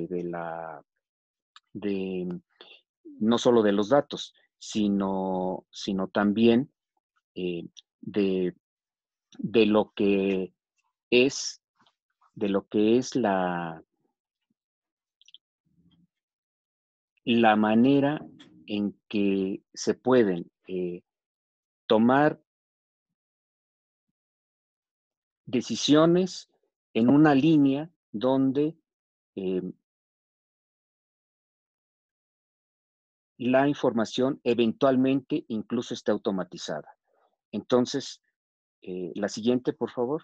de no solo de los datos, sino también eh, de, de lo que es, de lo que es la manera en que se pueden tomar decisiones en una línea donde eh, la información eventualmente incluso esté automatizada. Entonces, la siguiente, por favor.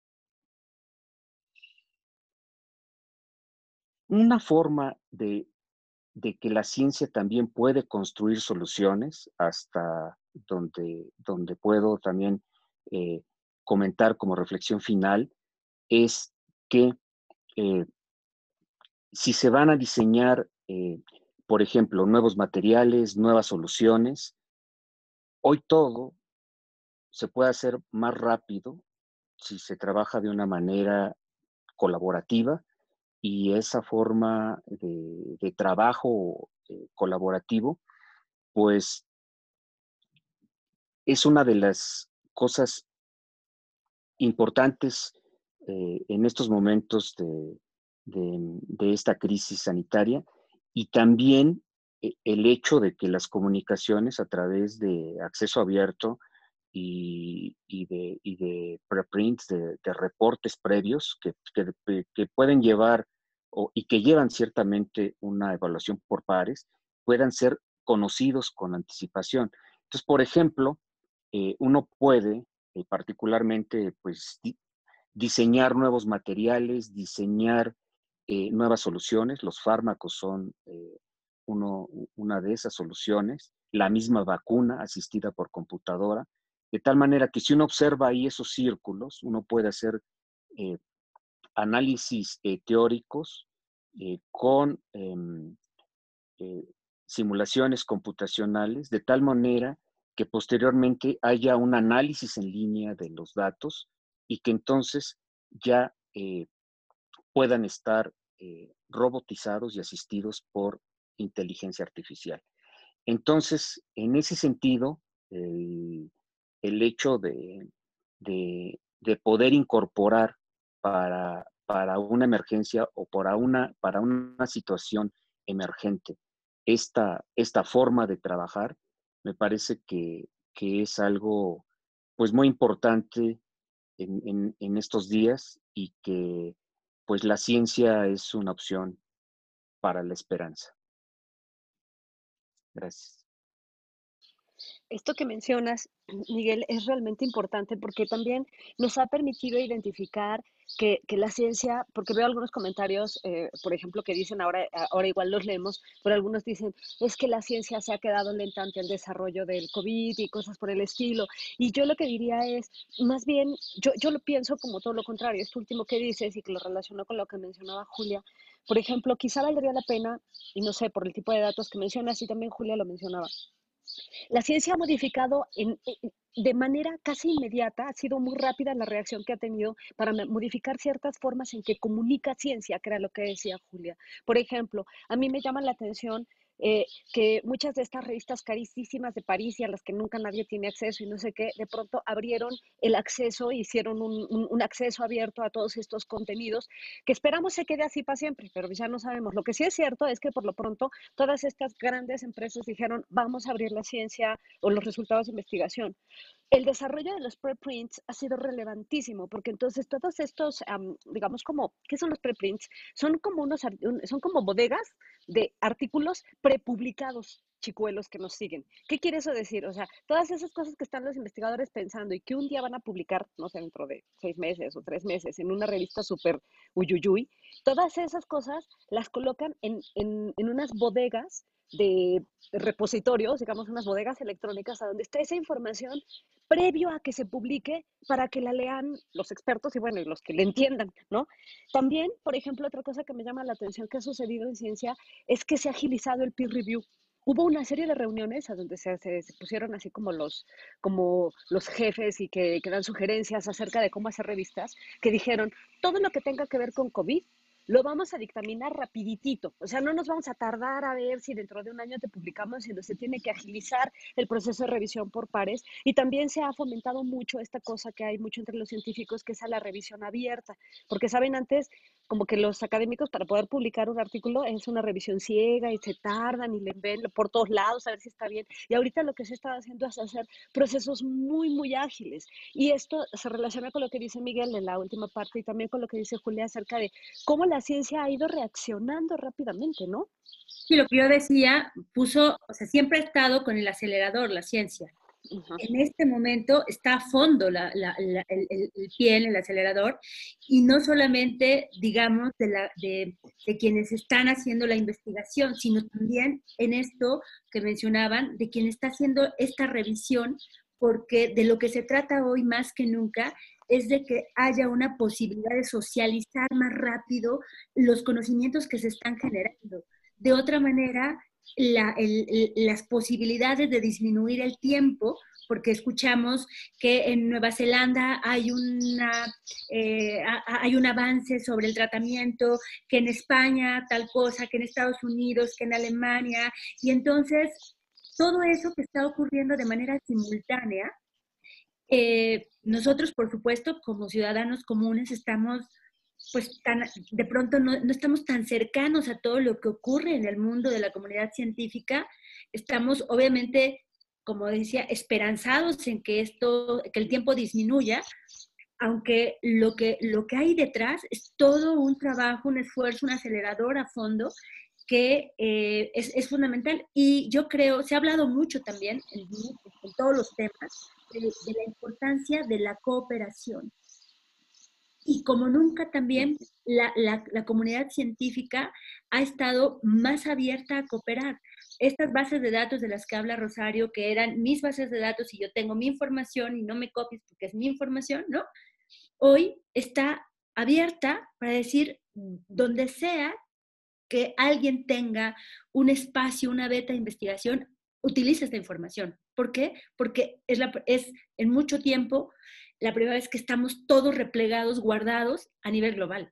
Una forma de que la ciencia también puede construir soluciones, hasta donde puedo también eh, comentar como reflexión final, es que eh, si se van a diseñar, por ejemplo, nuevos materiales, nuevas soluciones, hoy todo se puede hacer más rápido si se trabaja de una manera colaborativa, y esa forma de trabajo colaborativo, pues es una de las cosas importantes en estos momentos de esta crisis sanitaria, y también el hecho de que las comunicaciones a través de acceso abierto y de preprints, de reportes previos que pueden llevar y que llevan ciertamente una evaluación por pares, puedan ser conocidos con anticipación. Entonces, por ejemplo, uno puede particularmente pues, diseñar nuevos materiales, diseñar nuevas soluciones. Los fármacos son una de esas soluciones, la misma vacuna asistida por computadora, de tal manera que si uno observa ahí esos círculos, uno puede hacer eh, análisis teóricos con eh, simulaciones computacionales, de tal manera que posteriormente haya un análisis en línea de los datos y que entonces ya puedan estar robotizados y asistidos por inteligencia artificial. Entonces, en ese sentido, el hecho de poder incorporar para una emergencia o para una situación emergente esta forma de trabajar, me parece que es algo pues muy importante en estos días, y que pues la ciencia es una opción para la esperanza. Gracias. Esto que mencionas, Miguel, es realmente importante porque también nos ha permitido identificar que la ciencia, porque veo algunos comentarios, por ejemplo, que dicen ahora igual los leemos, pero algunos dicen, es que la ciencia se ha quedado lenta ante el desarrollo del COVID y cosas por el estilo. Y yo lo que diría es, más bien, yo lo pienso como todo lo contrario, esto último que dices y que lo relaciono con lo que mencionaba Julia. Por ejemplo, quizá valdría la pena, y no sé, por el tipo de datos que mencionas, y también Julia lo mencionaba, la ciencia ha modificado de manera casi inmediata, ha sido muy rápida la reacción que ha tenido para modificar ciertas formas en que comunica ciencia, que era lo que decía Julia. Por ejemplo, a mí me llama la atención que muchas de estas revistas carísimas de París y a las que nunca nadie tiene acceso y no sé qué, de pronto abrieron el acceso, hicieron un acceso abierto a todos estos contenidos, que esperamos se quede así para siempre, pero ya no sabemos. Lo que sí es cierto es que por lo pronto todas estas grandes empresas dijeron, vamos a abrir la ciencia o los resultados de investigación. El desarrollo de los preprints ha sido relevantísimo porque entonces todos estos, digamos como, ¿qué son los preprints? Son como bodegas de artículos prepublicados, chicuelos que nos siguen. ¿Qué quiere eso decir? O sea, todas esas cosas que están los investigadores pensando y que un día van a publicar, no sé, dentro de 6 meses o 3 meses en una revista súper uyuyuy, todas esas cosas las colocan en unas bodegas de repositorios, digamos unas bodegas electrónicas a donde está esa información previo a que se publique para que la lean los expertos y bueno, y los que le entiendan, ¿no? También, por ejemplo, otra cosa que me llama la atención que ha sucedido en ciencia es que se ha agilizado el peer review. Hubo una serie de reuniones a donde se pusieron así como los jefes y que dan sugerencias acerca de cómo hacer revistas, que dijeron, todo lo que tenga que ver con COVID lo vamos a dictaminar rapiditito. O sea, no nos vamos a tardar a ver si dentro de un año te publicamos, sino se tiene que agilizar el proceso de revisión por pares. Y también se ha fomentado mucho esta cosa que hay mucho entre los científicos, que es a la revisión abierta. Porque, ¿saben? Antes como que los académicos para poder publicar un artículo es una revisión ciega y se tardan y le ven por todos lados a ver si está bien. Y ahorita lo que se está haciendo es hacer procesos muy, muy ágiles. Y esto se relaciona con lo que dice Miguel en la última parte y también con lo que dice Julia acerca de cómo la ciencia ha ido reaccionando rápidamente, ¿no? Y lo que yo decía, o sea, siempre ha estado con el acelerador, la ciencia. Ajá. En este momento está a fondo el pie en el acelerador y no solamente, digamos, de quienes están haciendo la investigación, sino también en esto que mencionaban, de quien está haciendo esta revisión, porque de lo que se trata hoy más que nunca es de que haya una posibilidad de socializar más rápido los conocimientos que se están generando. De otra manera, las posibilidades de disminuir el tiempo, porque escuchamos que en Nueva Zelanda hay un avance sobre el tratamiento, que en España tal cosa, que en Estados Unidos, que en Alemania, y entonces todo eso que está ocurriendo de manera simultánea, nosotros, por supuesto, como ciudadanos comunes, estamos pues de pronto no estamos tan cercanos a todo lo que ocurre en el mundo de la comunidad científica. Estamos, obviamente, como decía, esperanzados en que el tiempo disminuya, aunque lo que hay detrás es todo un trabajo, un esfuerzo, un acelerador a fondo que es fundamental. Y yo creo, se ha hablado mucho también en todos los temas de la importancia de la cooperación. Y como nunca también la comunidad científica ha estado más abierta a cooperar. Estas bases de datos de las que habla Rosario, que eran mis bases de datos y yo tengo mi información y no me copies porque es mi información, ¿no? Hoy está abierta para decir, donde sea que alguien tenga un espacio, una beta de investigación, utilice esta información. ¿Por qué? Porque es en mucho tiempo la primera vez que estamos todos replegados, guardados a nivel global.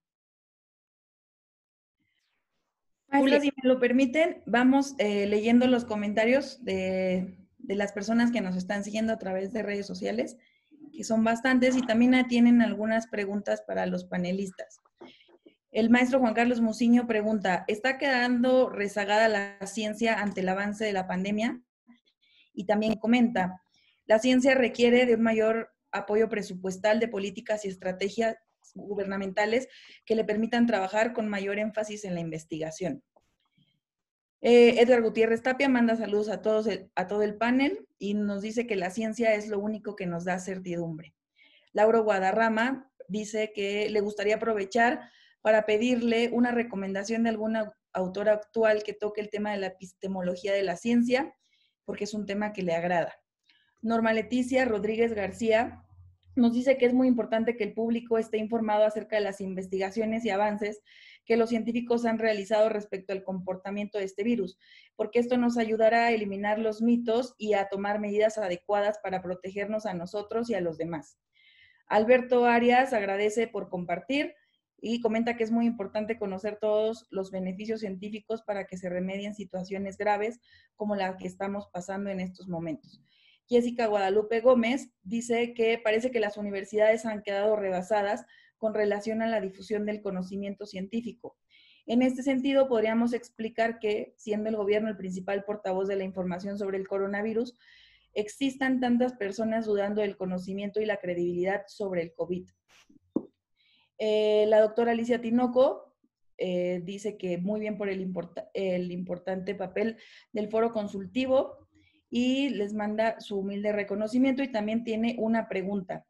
Maestra, si me lo permiten, vamos leyendo los comentarios de las personas que nos están siguiendo a través de redes sociales, que son bastantes, y también tienen algunas preguntas para los panelistas. El maestro Juan Carlos Muciño pregunta, ¿está quedando rezagada la ciencia ante el avance de la pandemia? Y también comenta, la ciencia requiere de un mayor apoyo presupuestal de políticas y estrategias gubernamentales que le permitan trabajar con mayor énfasis en la investigación. Edgar Gutiérrez Tapia manda saludos a todo el panel y nos dice que la ciencia es lo único que nos da certidumbre. Lauro Guadarrama dice que le gustaría aprovechar para pedirle una recomendación de alguna autora actual que toque el tema de la epistemología de la ciencia, porque es un tema que le agrada. Norma Leticia Rodríguez García nos dice que es muy importante que el público esté informado acerca de las investigaciones y avances que los científicos han realizado respecto al comportamiento de este virus, porque esto nos ayudará a eliminar los mitos y a tomar medidas adecuadas para protegernos a nosotros y a los demás. Alberto Arias agradece por compartir y comenta que es muy importante conocer todos los beneficios científicos para que se remedien situaciones graves como la que estamos pasando en estos momentos. Jessica Guadalupe Gómez dice que parece que las universidades han quedado rebasadas con relación a la difusión del conocimiento científico. En este sentido, podríamos explicar que, siendo el gobierno el principal portavoz de la información sobre el coronavirus, existan tantas personas dudando del conocimiento y la credibilidad sobre el COVID. La doctora Alicia Tinoco dice que muy bien por el importante papel del foro consultivo y les manda su humilde reconocimiento y también tiene una pregunta.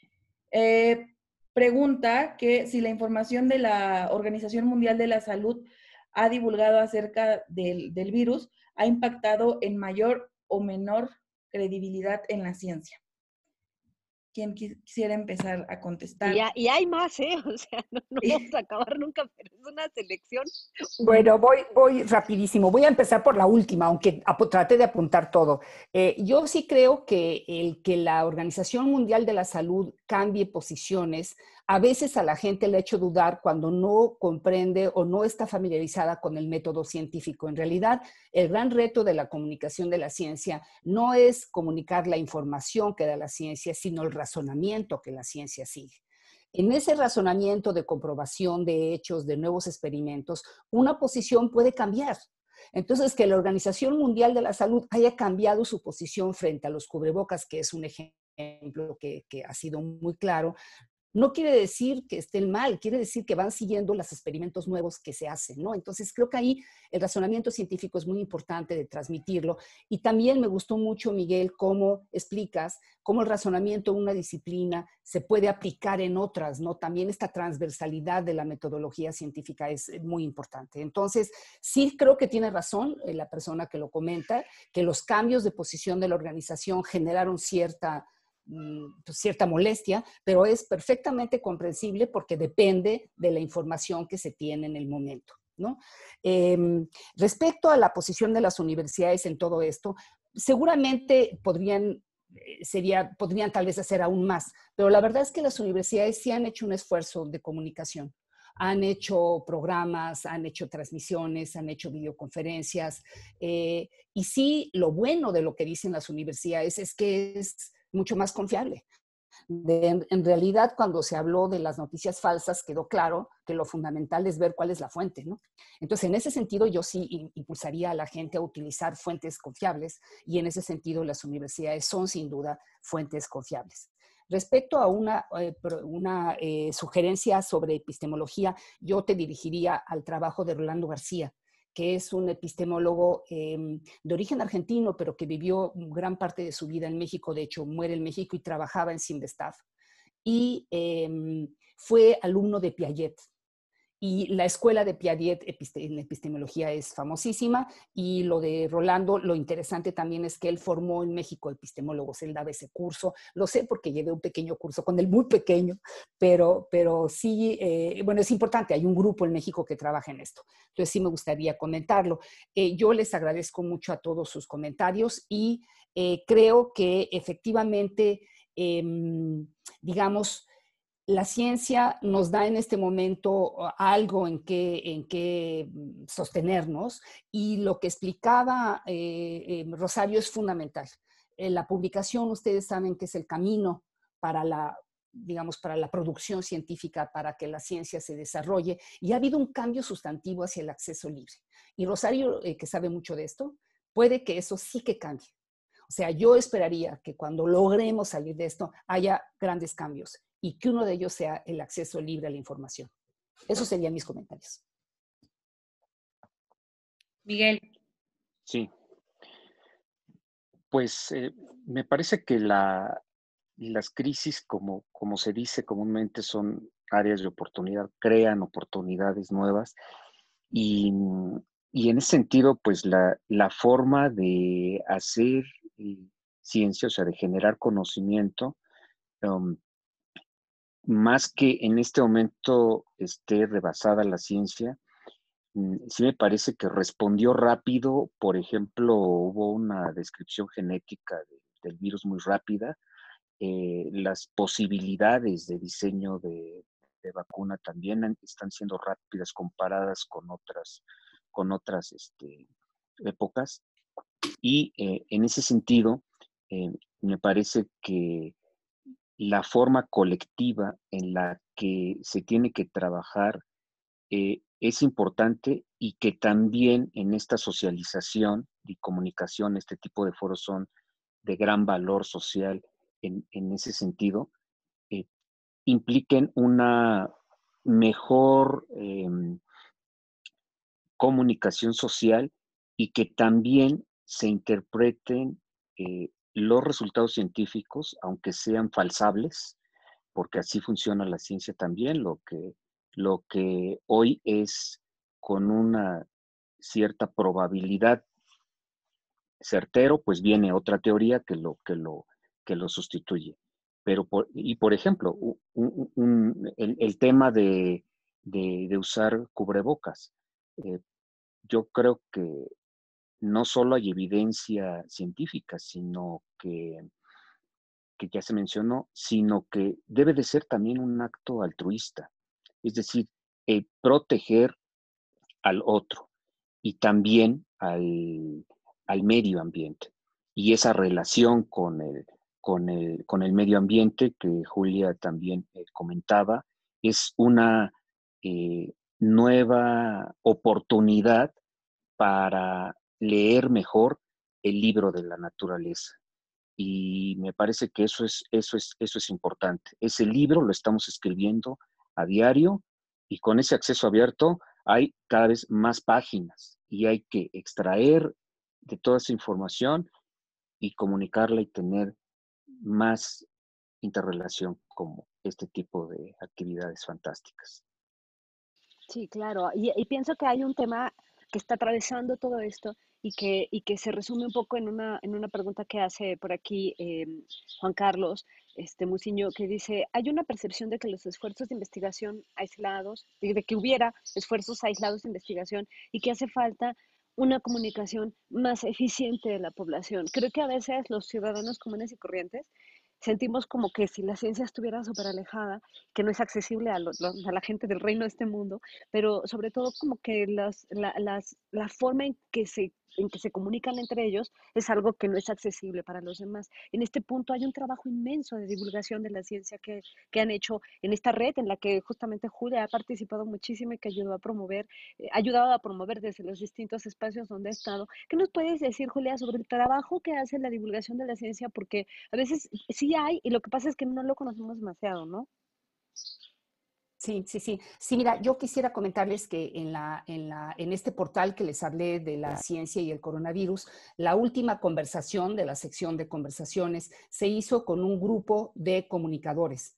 Pregunta que si la información de la Organización Mundial de la Salud ha divulgado acerca del virus ha impactado en mayor o menor credibilidad en la ciencia. ¿Quién quisiera empezar a contestar? Y hay más, ¿eh? O sea, no vamos a acabar nunca, pero es una selección. Bueno, voy rapidísimo. Voy a empezar por la última, aunque traté de apuntar todo. Yo sí creo que el que la Organización Mundial de la Salud cambie posiciones, a veces a la gente le ha hecho dudar cuando no comprende o no está familiarizada con el método científico. En realidad, el gran reto de la comunicación de la ciencia no es comunicar la información que da la ciencia, sino el razonamiento que la ciencia sigue. En ese razonamiento de comprobación de hechos, de nuevos experimentos, una posición puede cambiar. Entonces, que la Organización Mundial de la Salud haya cambiado su posición frente a los cubrebocas, que es un ejemplo que ha sido muy claro, no quiere decir que estén mal, quiere decir que van siguiendo los experimentos nuevos que se hacen, ¿no? Entonces, creo que ahí el razonamiento científico es muy importante de transmitirlo. Y también me gustó mucho, Miguel, cómo explicas cómo el razonamiento en una disciplina se puede aplicar en otras, ¿no? También esta transversalidad de la metodología científica es muy importante. Entonces, sí creo que tiene razón la persona que lo comenta, que los cambios de posición de la organización generaron cierta molestia, pero es perfectamente comprensible porque depende de la información que se tiene en el momento, ¿no? Respecto a la posición de las universidades en todo esto, seguramente podrían tal vez hacer aún más, pero la verdad es que las universidades sí han hecho un esfuerzo de comunicación. Han hecho programas, han hecho transmisiones, han hecho videoconferencias, y sí, lo bueno de lo que dicen las universidades es que es mucho más confiable. En realidad, cuando se habló de las noticias falsas, quedó claro que lo fundamental es ver cuál es la fuente, ¿no? Entonces, en ese sentido, yo sí impulsaría a la gente a utilizar fuentes confiables y en ese sentido las universidades son sin duda fuentes confiables. Respecto a una sugerencia sobre epistemología, yo te dirigiría al trabajo de Rolando García, que es un epistemólogo de origen argentino, pero que vivió gran parte de su vida en México. De hecho, muere en México y trabajaba en Cinvestav. Y fue alumno de Piaget. Y la escuela de Piaget en epistemología es famosísima. Y lo de Rolando, lo interesante también es que él formó en México epistemólogos. Él daba ese curso. Lo sé porque llevé un pequeño curso con él, muy pequeño, pero sí, bueno, es importante. Hay un grupo en México que trabaja en esto. Entonces sí me gustaría comentarlo. Yo les agradezco mucho a todos sus comentarios y creo que efectivamente, digamos, la ciencia nos da en este momento algo en que sostenernos y lo que explicaba Rosario es fundamental. La publicación, ustedes saben que es el camino para digamos, para la producción científica, para que la ciencia se desarrolle, y ha habido un cambio sustantivo hacia el acceso libre. Y Rosario, que sabe mucho de esto, puede que eso sí que cambie. O sea, yo esperaría que cuando logremos salir de esto haya grandes cambios y que uno de ellos sea el acceso libre a la información. Esos serían mis comentarios. Miguel. Sí. Pues me parece que las crisis, como se dice comúnmente, son áreas de oportunidad, crean oportunidades nuevas y en ese sentido, pues la forma de hacer ciencia, o sea, de generar conocimiento, más que en este momento esté rebasada la ciencia, sí me parece que respondió rápido. Por ejemplo, hubo una descripción genética del virus muy rápida. Las posibilidades de diseño de vacuna también están siendo rápidas comparadas con otras épocas. Y en ese sentido, me parece que la forma colectiva en la que se tiene que trabajar es importante, y que también en esta socialización y comunicación, este tipo de foros son de gran valor social en ese sentido, impliquen una mejor comunicación social, y que también se interpreten los resultados científicos, aunque sean falsables, porque así funciona la ciencia también. Lo que hoy es con una cierta probabilidad certero, pues viene otra teoría que lo sustituye. Pero por ejemplo, el tema de usar cubrebocas. Yo creo que no solo hay evidencia científica, sino que ya se mencionó, sino que debe de ser también un acto altruista. Es decir, proteger al otro y también al medio ambiente. Y esa relación con con el medio ambiente que Julia también comentaba. Es una nueva oportunidad para leer mejor el libro de la naturaleza. Y me parece que eso es importante. Ese libro lo estamos escribiendo a diario y con ese acceso abierto hay cada vez más páginas y hay que extraer de toda esa información y comunicarla y tener más interrelación como este tipo de actividades fantásticas. Sí, claro. Y pienso que hay un tema que está atravesando todo esto y que se resume un poco en una pregunta que hace por aquí Juan Carlos Muciño, que dice, hay una percepción de que los esfuerzos de investigación aislados, de que hubiera esfuerzos aislados de investigación y que hace falta una comunicación más eficiente de la población. Creo que a veces los ciudadanos comunes y corrientes sentimos como que si la ciencia estuviera súper alejada, que no es accesible a la gente del reino de este mundo, pero sobre todo como que la forma en que se comunican entre ellos es algo que no es accesible para los demás. En este punto hay un trabajo inmenso de divulgación de la ciencia que han hecho en esta red en la que justamente Julia ha participado muchísimo y que ha ayudado a promover desde los distintos espacios donde ha estado. ¿Qué nos puedes decir, Julia, sobre el trabajo que hace la divulgación de la ciencia? Porque a veces sí hay, y lo que pasa es que no lo conocemos demasiado, ¿no? Sí, sí, sí. Sí, mira, yo quisiera comentarles que en este portal que les hablé de la ciencia y el coronavirus, la última conversación de la sección de conversaciones se hizo con un grupo de comunicadores,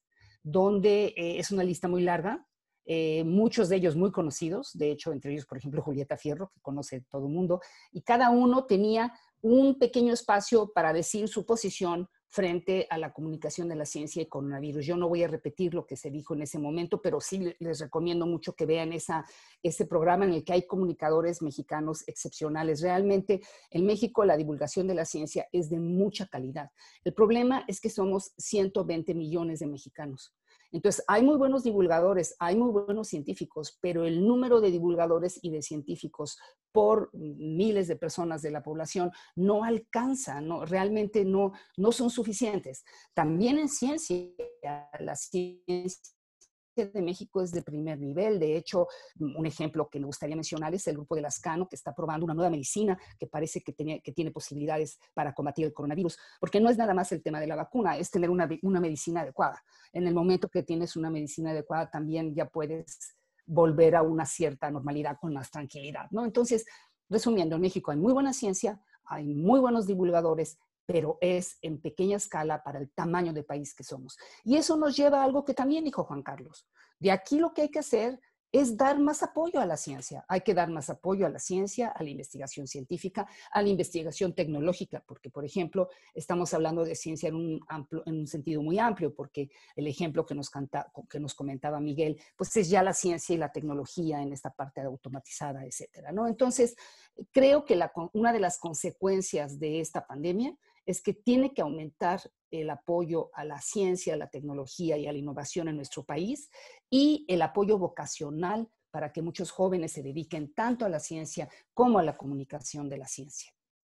donde es una lista muy larga, muchos de ellos muy conocidos, de hecho, entre ellos, por ejemplo, Julieta Fierro, que conoce todo el mundo, y cada uno tenía un pequeño espacio para decir su posición frente a la comunicación de la ciencia y coronavirus. Yo no voy a repetir lo que se dijo en ese momento, pero sí les recomiendo mucho que vean ese programa en el que hay comunicadores mexicanos excepcionales. Realmente en México la divulgación de la ciencia es de mucha calidad. El problema es que somos 120 millones de mexicanos. Entonces, hay muy buenos divulgadores, hay muy buenos científicos, pero el número de divulgadores y de científicos por miles de personas de la población no alcanza, realmente no son suficientes. También en ciencia, la ciencia de México es de primer nivel. De hecho, un ejemplo que me gustaría mencionar es el grupo de Lascano, que está probando una nueva medicina que parece que tiene posibilidades para combatir el coronavirus, porque no es nada más el tema de la vacuna, es tener una medicina adecuada. En el momento que tienes una medicina adecuada, también ya puedes volver a una cierta normalidad con más tranquilidad, ¿no? Entonces, resumiendo, en México hay muy buena ciencia, hay muy buenos divulgadores, pero es en pequeña escala para el tamaño de país que somos. Y eso nos lleva a algo que también dijo Juan Carlos. De aquí lo que hay que hacer es dar más apoyo a la ciencia. Hay que dar más apoyo a la ciencia, a la investigación científica, a la investigación tecnológica, porque, por ejemplo, estamos hablando de ciencia en un sentido muy amplio, porque el ejemplo que nos comentaba Miguel, pues es ya la ciencia y la tecnología en esta parte automatizada, etcétera, ¿no? Entonces, creo que una de las consecuencias de esta pandemia es que tiene que aumentar el apoyo a la ciencia, a la tecnología y a la innovación en nuestro país y el apoyo vocacional para que muchos jóvenes se dediquen tanto a la ciencia como a la comunicación de la ciencia.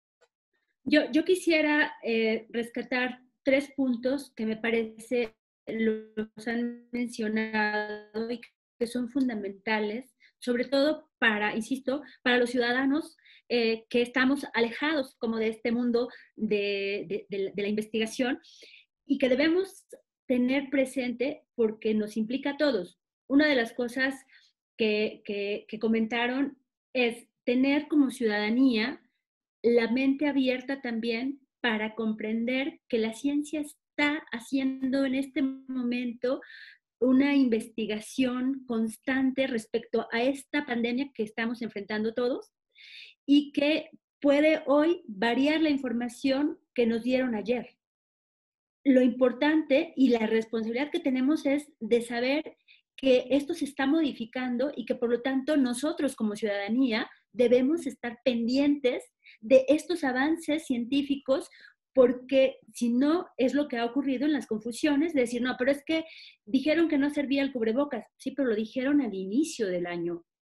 Yo quisiera rescatar 3 puntos que me parece los han mencionado y que son fundamentales, sobre todo para, insisto, para los ciudadanos que estamos alejados como de este mundo de la investigación y que debemos tener presente porque nos implica a todos. Una de las cosas que comentaron es tener como ciudadanía la mente abierta también para comprender que la ciencia está haciendo en este momento una investigación constante respecto a esta pandemia que estamos enfrentando todos y que puede hoy variar la información que nos dieron ayer. Lo importante y la responsabilidad que tenemos es de saber que esto se está modificando y que por lo tanto nosotros como ciudadanía debemos estar pendientes de estos avances científicos porque si no es lo que ha ocurrido en las confusiones de decir, no, pero es que dijeron que no servía el cubrebocas, sí, pero lo dijeron al inicio del año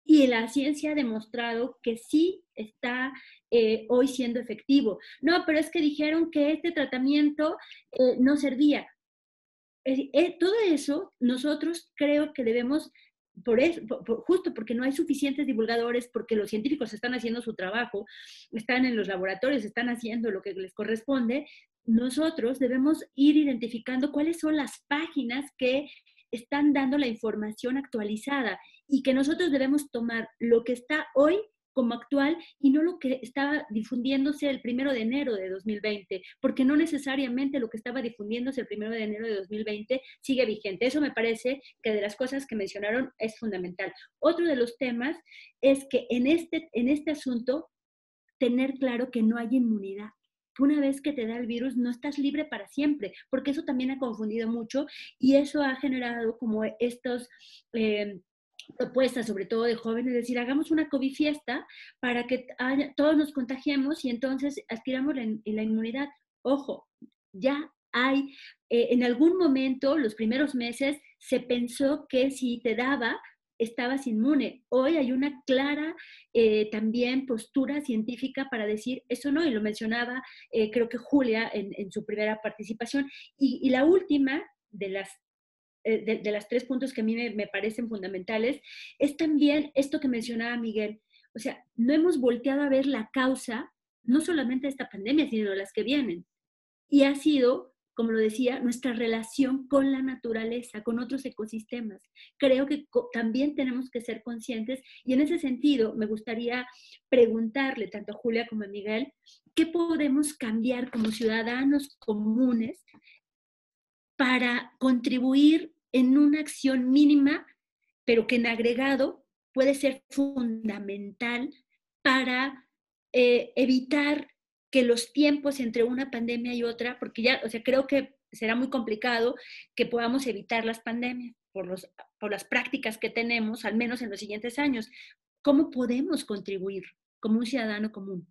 Y la ciencia ha demostrado que sí está hoy siendo efectivo. No, pero es que dijeron que este tratamiento no servía. Todo eso nosotros creo que debemos, por eso, justo porque no hay suficientes divulgadores, porque los científicos están haciendo su trabajo, están en los laboratorios, están haciendo lo que les corresponde, nosotros debemos ir identificando cuáles son las páginas que están dando la información actualizada y que nosotros debemos tomar lo que está hoy como actual y no lo que estaba difundiéndose el 1 de enero de 2020, porque no necesariamente lo que estaba difundiéndose el 1 de enero de 2020 sigue vigente. Eso me parece que de las cosas que mencionaron es fundamental. Otro de los temas es que en este asunto tener claro que no hay inmunidad. Una vez que te da el virus, no estás libre para siempre, porque eso también ha confundido mucho y eso ha generado como estos propuestas, sobre todo de jóvenes, es decir, hagamos una COVID fiesta para que todos nos contagiemos y entonces adquiramos la inmunidad. Ojo, ya hay, en algún momento, los primeros meses, se pensó que si te daba, estabas inmune. Hoy hay una clara también postura científica para decir eso no, y lo mencionaba creo que Julia en su primera participación. Y la última de las 3 puntos que a mí me parecen fundamentales, es también esto que mencionaba Miguel. O sea, no hemos volteado a ver la causa, no solamente de esta pandemia, sino de las que vienen. Y ha sido, como lo decía, nuestra relación con la naturaleza, con otros ecosistemas. Creo que también tenemos que ser conscientes y en ese sentido me gustaría preguntarle tanto a Julia como a Miguel, ¿qué podemos cambiar como ciudadanos comunes para contribuir en una acción mínima, pero que en agregado puede ser fundamental para evitar que los tiempos entre una pandemia y otra, porque ya, o sea, creo que será muy complicado que podamos evitar las pandemias por las prácticas que tenemos, al menos en los siguientes años. ¿Cómo podemos contribuir como un ciudadano común?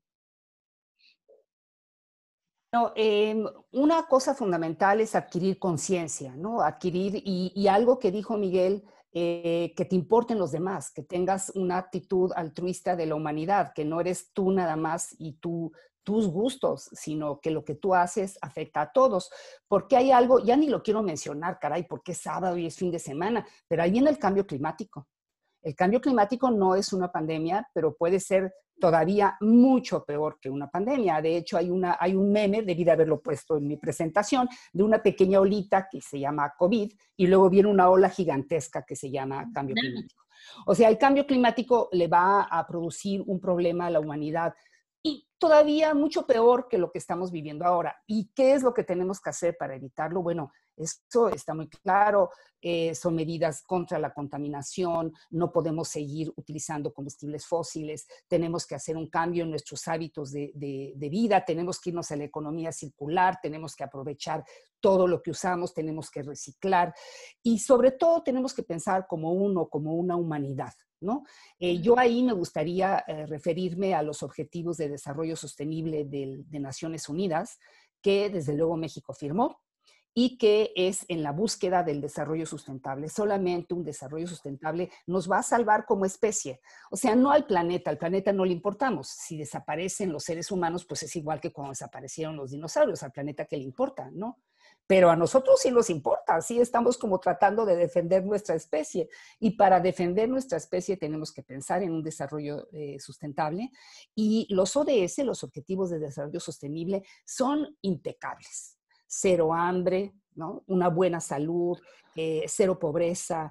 No, una cosa fundamental es adquirir conciencia, ¿no? Adquirir, y algo que dijo Miguel, que te importen los demás, que tengas una actitud altruista de la humanidad, que no eres tú nada más y tus gustos, sino que lo que tú haces afecta a todos. Porque hay algo, ya ni lo quiero mencionar, caray, porque es sábado y es fin de semana, pero ahí viene el cambio climático. El cambio climático no es una pandemia, pero puede ser todavía mucho peor que una pandemia. De hecho, hay un meme, debí de haberlo puesto en mi presentación, de una pequeña olita que se llama COVID y luego viene una ola gigantesca que se llama cambio climático. O sea, el cambio climático le va a producir un problema a la humanidad y todavía mucho peor que lo que estamos viviendo ahora. ¿Y qué es lo que tenemos que hacer para evitarlo? Bueno, eso está muy claro, son medidas contra la contaminación, no podemos seguir utilizando combustibles fósiles, tenemos que hacer un cambio en nuestros hábitos de vida, tenemos que irnos a la economía circular, tenemos que aprovechar todo lo que usamos, tenemos que reciclar y sobre todo tenemos que pensar como una humanidad, ¿no? Yo ahí me gustaría referirme a los Objetivos de Desarrollo Sostenible de Naciones Unidas, que desde luego México firmó, y que es en la búsqueda del desarrollo sustentable. Solamente un desarrollo sustentable nos va a salvar como especie. O sea, no al planeta no le importamos. Si desaparecen los seres humanos, pues es igual que cuando desaparecieron los dinosaurios, al planeta que le importa, ¿no? Pero a nosotros sí nos importa, sí estamos como tratando de defender nuestra especie. Y para defender nuestra especie tenemos que pensar en un desarrollo sustentable. Y los ODS, los Objetivos de Desarrollo Sostenible, son impecables. 0 hambre, ¿no? Una buena salud, 0 pobreza,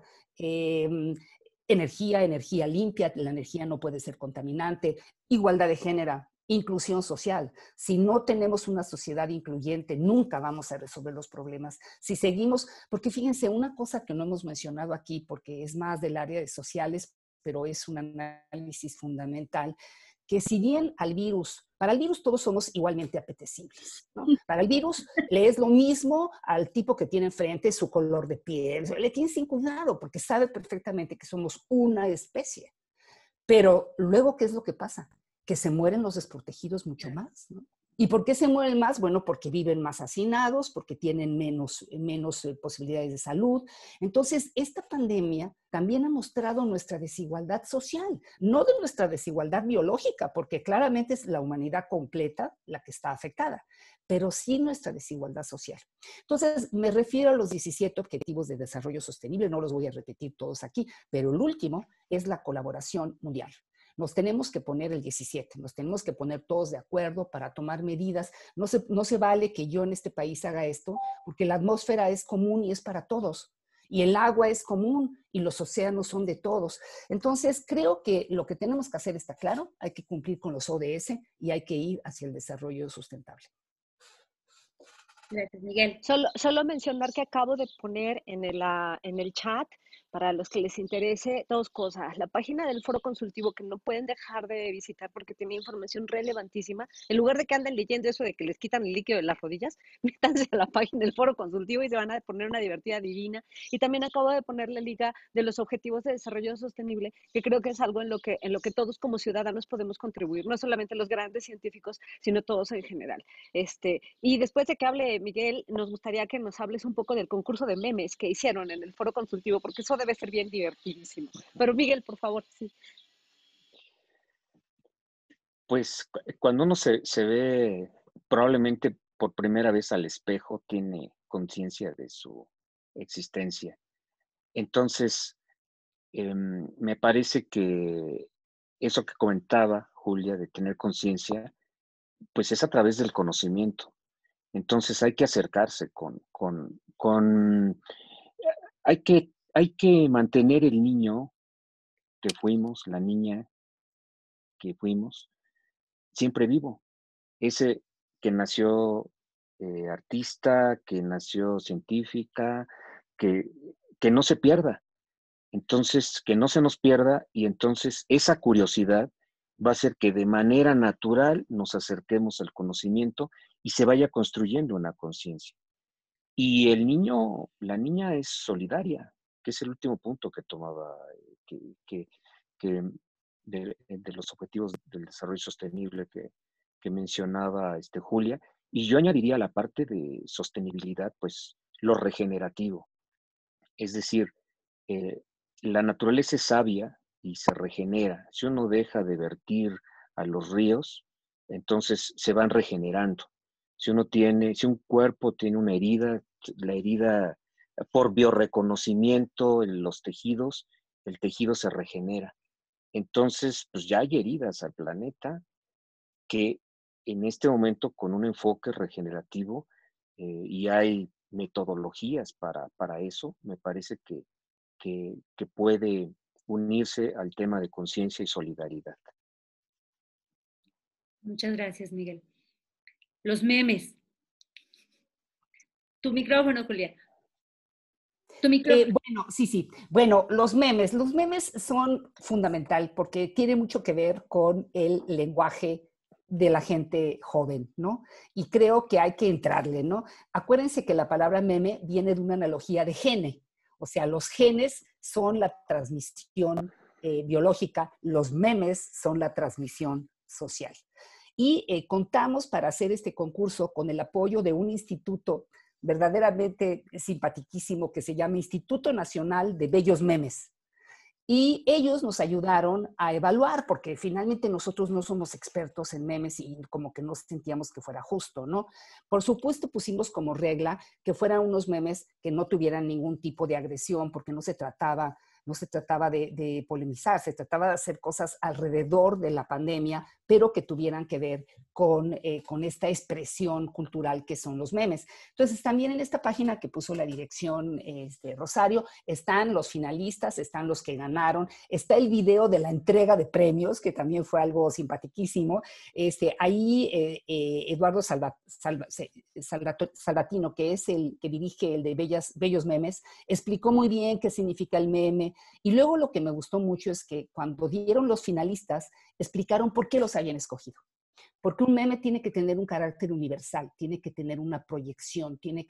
energía limpia, la energía no puede ser contaminante, igualdad de género, inclusión social. Si no tenemos una sociedad incluyente, nunca vamos a resolver los problemas. Si seguimos, porque fíjense, una cosa que no hemos mencionado aquí, porque es más del área de sociales, pero es un análisis fundamental, que si bien para el virus todos somos igualmente apetecibles, ¿no? Para el virus le es lo mismo al tipo que tiene enfrente, su color de piel, le tiene sin cuidado porque sabe perfectamente que somos una especie. Pero luego, ¿qué es lo que pasa? Que se mueren los desprotegidos mucho más, ¿no? ¿Y por qué se mueren más? Bueno, porque viven más hacinados, porque tienen menos posibilidades de salud. Entonces, esta pandemia también ha mostrado nuestra desigualdad social, no de nuestra desigualdad biológica, porque claramente es la humanidad completa la que está afectada, pero sí nuestra desigualdad social. Entonces, me refiero a los 17 Objetivos de Desarrollo Sostenible, no los voy a repetir todos aquí, pero el último es la colaboración mundial. Nos tenemos que poner el 17, nos tenemos que poner todos de acuerdo para tomar medidas. No se vale que yo en este país haga esto, porque la atmósfera es común y es para todos. Y el agua es común y los océanos son de todos. Entonces, creo que lo que tenemos que hacer está claro, hay que cumplir con los ODS y hay que ir hacia el desarrollo sustentable. Gracias, Miguel. Solo mencionar que acabo de poner en el chat, para los que les interese, 2 cosas. La página del Foro Consultivo, que no pueden dejar de visitar porque tiene información relevantísima. En lugar de que anden leyendo eso de que les quitan el líquido de las rodillas, métanse a la página del Foro Consultivo y se van a poner una divertida divina. Y también acabo de poner la liga de los Objetivos de Desarrollo Sostenible, que creo que es algo en lo que todos como ciudadanos podemos contribuir, no solamente los grandes científicos, sino todos en general. Y después de que hable Miguel, nos gustaría que nos hables un poco del concurso de memes que hicieron en el Foro Consultivo, porque eso debe ser bien divertidísimo. Pero Miguel, por favor, sí. Pues cuando uno se ve probablemente por primera vez al espejo, tiene conciencia de su existencia. Entonces, me parece que eso que comentaba Julia, de tener conciencia, pues es a través del conocimiento. Entonces hay que acercarse hay que mantener el niño que fuimos, la niña que fuimos, siempre vivo. Ese que nació artista, que nació científica, que, que no se pierda. Entonces, que no se nos pierda, y entonces esa curiosidad va a hacer que de manera natural nos acerquemos al conocimiento y se vaya construyendo una conciencia. Y el niño, la niña es solidaria, que es el último punto que tomaba, que de los objetivos del desarrollo sostenible que mencionaba Julia. Y yo añadiría la parte de sostenibilidad, pues lo regenerativo. Es decir, la naturaleza es sabia y se regenera. Si uno deja de vertir a los ríos, entonces se van regenerando. Si un cuerpo tiene una herida, la herida, por biorreconocimiento en los tejidos, el tejido se regenera. Entonces, pues ya hay heridas al planeta que en este momento, con un enfoque regenerativo, y hay metodologías para eso, me parece que puede unirse al tema de conciencia y solidaridad. Muchas gracias, Miguel. Los memes. Tu micrófono, Julia. Tu micrófono. Bueno, sí. Bueno, los memes son fundamental porque tiene mucho que ver con el lenguaje de la gente joven, ¿no? Y creo que hay que entrarle, ¿no? Acuérdense que la palabra meme viene de una analogía de gene. O sea, los genes son la transmisión biológica, los memes son la transmisión social. Y contamos para hacer este concurso con el apoyo de un instituto verdaderamente simpatiquísimo que se llama Instituto Nacional de Bellos Memes. Y ellos nos ayudaron a evaluar, porque finalmente nosotros no somos expertos en memes y como que no sentíamos que fuera justo, ¿no? Por supuesto pusimos como regla que fueran unos memes que no tuvieran ningún tipo de agresión, porque no se trataba de polemizar, se trataba de hacer cosas alrededor de la pandemia, pero que tuvieran que ver con esta expresión cultural que son los memes. Entonces, también en esta página que puso la dirección Rosario, están los finalistas, están los que ganaron, está el video de la entrega de premios, que también fue algo simpaticísimo. Ahí Eduardo Salvatino, que es el que dirige el de Bellos Memes, explicó muy bien qué significa el meme. Y luego lo que me gustó mucho es que cuando dieron los finalistas, explicaron por qué los habían escogido. Porque un meme tiene que tener un carácter universal, tiene que tener una proyección, tiene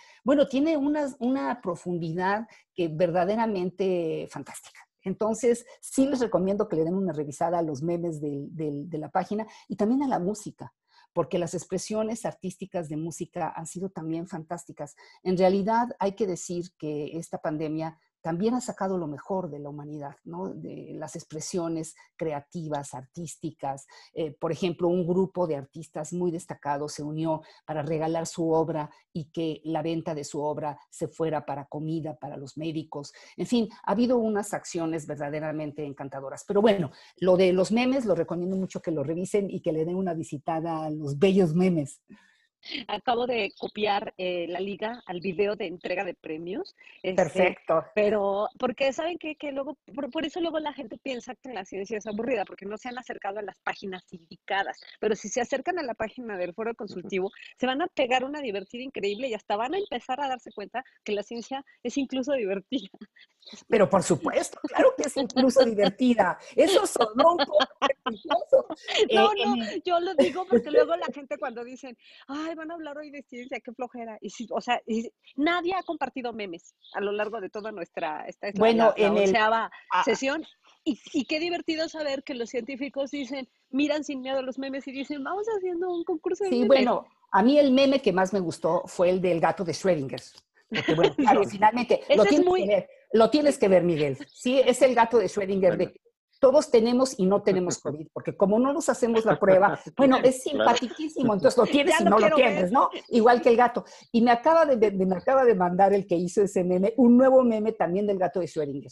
una profundidad que verdaderamente fantástica. Entonces, sí les recomiendo que le den una revisada a los memes de la página y también a la música, porque las expresiones artísticas de música han sido también fantásticas. En realidad hay que decir que esta pandemia también ha sacado lo mejor de la humanidad, ¿no? De las expresiones creativas, artísticas. Por ejemplo, un grupo de artistas muy destacados se unió para regalar su obra y que la venta de su obra se fuera para comida, para los médicos. En fin, ha habido unas acciones verdaderamente encantadoras. Pero bueno, lo de los memes, lo recomiendo mucho que lo revisen y que le den una visitada a los bellos memes. Acabo de copiar la liga al video de entrega de premios, Perfecto. pero porque saben que luego, por eso luego la gente piensa que la ciencia es aburrida, porque no se han acercado a las páginas indicadas, pero si se acercan a la página del foro consultivo, se van a pegar una divertida increíble y hasta van a empezar a darse cuenta que la ciencia es incluso divertida. Pero por supuesto, claro que es incluso divertida. Eso sonó un poco prejuicioso. No, yo lo digo porque luego la gente cuando dicen, ay, van a hablar hoy de ciencia, qué flojera. Y sí, o sea, nadie ha compartido memes a lo largo de toda esta es Bueno, la 11ª ah, sesión. Y qué divertido saber que los científicos dicen, miran sin miedo los memes y dicen, vamos haciendo un concurso de sí, memes. bueno, a mí el meme que más me gustó fue el del gato de Schrödinger. Porque bueno, claro, Sí. finalmente Ese es muy... lo tienes que ver, Miguel. Sí, es el gato de Schrödinger Bueno, de todos tenemos y no tenemos COVID, porque como no nos hacemos la prueba, bueno, es claro. simpaticísimo, entonces lo tienes Ya y lo no lo quiero ver. tienes, ¿no? Igual que el gato. Y me acaba de mandar el que hizo ese meme, un nuevo meme también del gato de Schrödinger.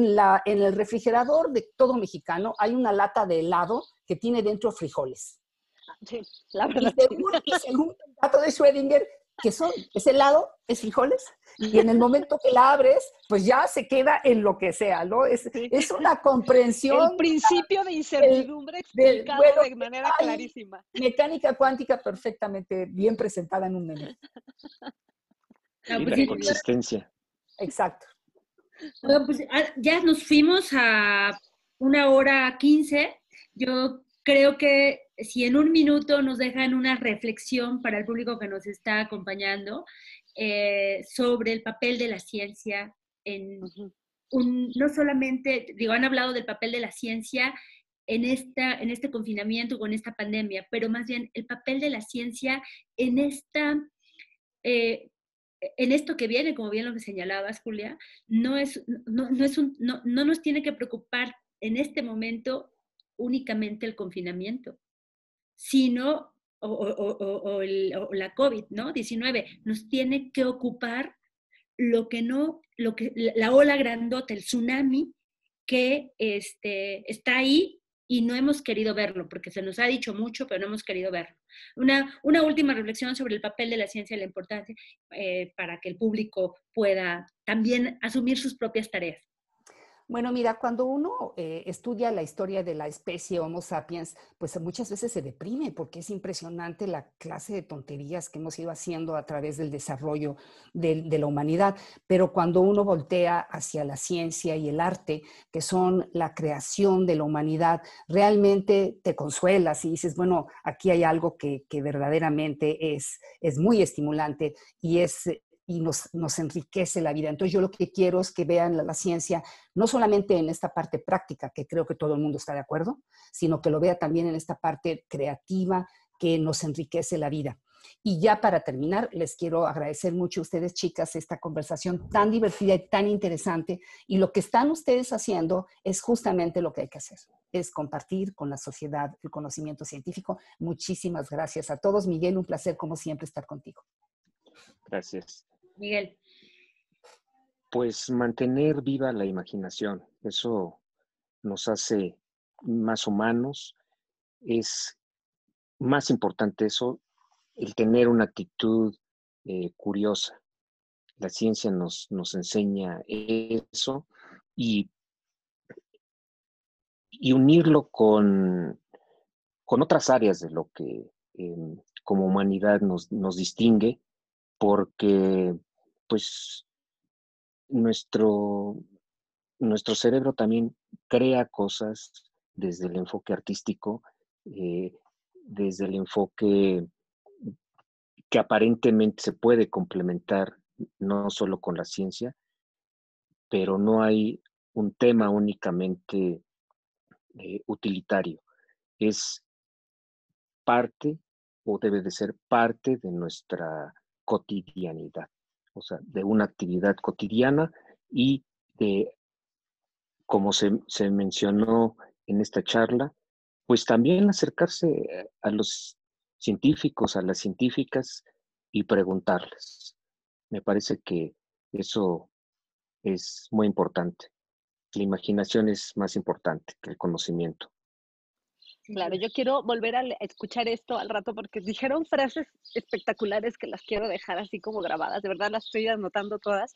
En el refrigerador de todo mexicano hay una lata de helado que tiene dentro frijoles. Sí, la Y verdad, sí. según el dato de Schrödinger, es helado, es frijoles, y en el momento que la abres, pues ya se queda en lo que sea, ¿no? Sí. Es una El comprensión principio de incertidumbre explicado bueno, de manera hay clarísima. mecánica cuántica perfectamente bien presentada en un meme. No, Sí, pues la sí, consistencia. Exacto. bueno, pues ya nos fuimos a 1 hora 15. Yo creo que si en un minuto nos dejan una reflexión para el público que nos está acompañando sobre el papel de la ciencia en Ujú. no solamente, digo, han hablado del papel de la ciencia en este confinamiento, con esta pandemia, pero más bien el papel de la ciencia en eh, en esto que viene, como bien lo que señalabas, Julia, no nos tiene que preocupar en este momento únicamente el confinamiento, sino o la COVID, ¿no? 19 nos tiene que ocupar la ola grandota, el tsunami que está ahí y no hemos querido verlo, porque se nos ha dicho mucho, pero no hemos querido verlo. Una última reflexión sobre el papel de la ciencia y la importancia para que el público pueda también asumir sus propias tareas. Bueno, mira, cuando uno estudia la historia de la especie Homo sapiens, pues muchas veces se deprime porque es impresionante la clase de tonterías que hemos ido haciendo a través del desarrollo de la humanidad. Pero cuando uno voltea hacia la ciencia y el arte, que son la creación de la humanidad, realmente te consuelas y dices, bueno, aquí hay algo que verdaderamente es muy estimulante y nos enriquece la vida. Entonces yo lo que quiero es que vean la ciencia no solamente en esta parte práctica, que creo que todo el mundo está de acuerdo, sino que lo vea también en esta parte creativa que nos enriquece la vida. Y ya para terminar, les quiero agradecer mucho a ustedes, chicas, esta conversación tan divertida y tan interesante. Y lo que están ustedes haciendo es justamente lo que hay que hacer, es compartir con la sociedad el conocimiento científico. Muchísimas gracias a todos. Miguel, un placer como siempre estar contigo. Gracias. Miguel. Pues mantener viva la imaginación, eso nos hace más humanos. Es más importante eso, el tener una actitud curiosa. La ciencia nos enseña eso y, y unirlo con otras áreas de lo que como humanidad nos distingue, porque pues nuestro cerebro también crea cosas desde el enfoque artístico, eh, desde el enfoque que aparentemente se puede complementar no solo con la ciencia, pero no hay un tema únicamente utilitario. Es parte o debe de ser parte de nuestra cotidianidad, o sea, de una actividad cotidiana y de, como se mencionó en esta charla, pues también acercarse a los científicos, a las científicas y preguntarles. Me parece que eso es muy importante. La imaginación es más importante que el conocimiento. Claro, yo quiero volver a escuchar esto al rato porque dijeron frases espectaculares que las quiero dejar así como grabadas. De verdad las estoy anotando todas.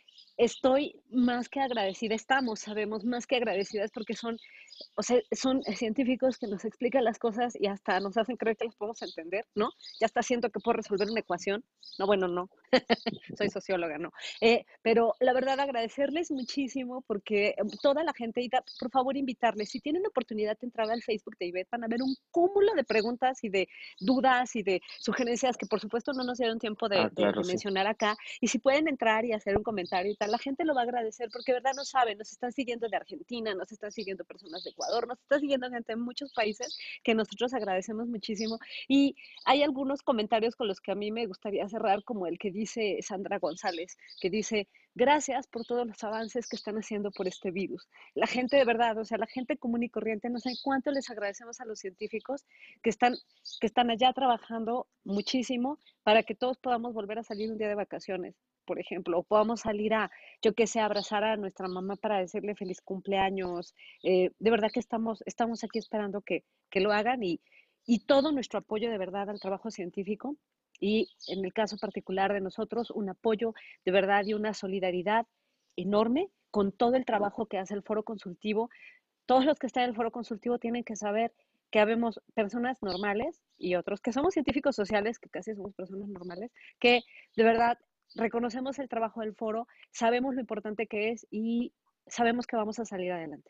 Estoy más que agradecida, sabemos, más que agradecidas porque son, o sea, son científicos que nos explican las cosas y hasta nos hacen creer que las podemos entender, ¿no? Ya está siento que puedo resolver una ecuación. No, bueno, no. Soy socióloga, ¿no? Pero la verdad, agradecerles muchísimo porque toda la gente, y por favor, invitarles, si tienen la oportunidad de entrar al Facebook de Ivette, van a ver un cúmulo de preguntas y de dudas y de sugerencias que por supuesto no nos dieron tiempo de, Claro, de sí. mencionar acá. Y si pueden entrar y hacer un comentario y tal, la gente lo va a agradecer porque de verdad no saben, nos están siguiendo de Argentina, nos están siguiendo personas de Ecuador, nos están siguiendo gente de muchos países que nosotros agradecemos muchísimo. Y hay algunos comentarios con los que a mí me gustaría cerrar, como el que dice Sandra González, que dice, gracias por todos los avances que están haciendo por este virus. La gente de verdad, o sea, la gente común y corriente, no sé cuánto les agradecemos a los científicos que están allá trabajando muchísimo para que todos podamos volver a salir un día de vacaciones, por ejemplo, o podamos salir a, yo qué sé, abrazar a nuestra mamá para decirle feliz cumpleaños. De verdad que estamos aquí esperando que lo hagan y todo nuestro apoyo de verdad al trabajo científico y en el caso particular de nosotros, un apoyo de verdad y una solidaridad enorme con todo el trabajo que hace el foro consultivo. Todos los que están en el foro consultivo tienen que saber que habemos personas normales y otros que somos científicos sociales, que casi somos personas normales, que de verdad reconocemos el trabajo del foro, sabemos lo importante que es y sabemos que vamos a salir adelante.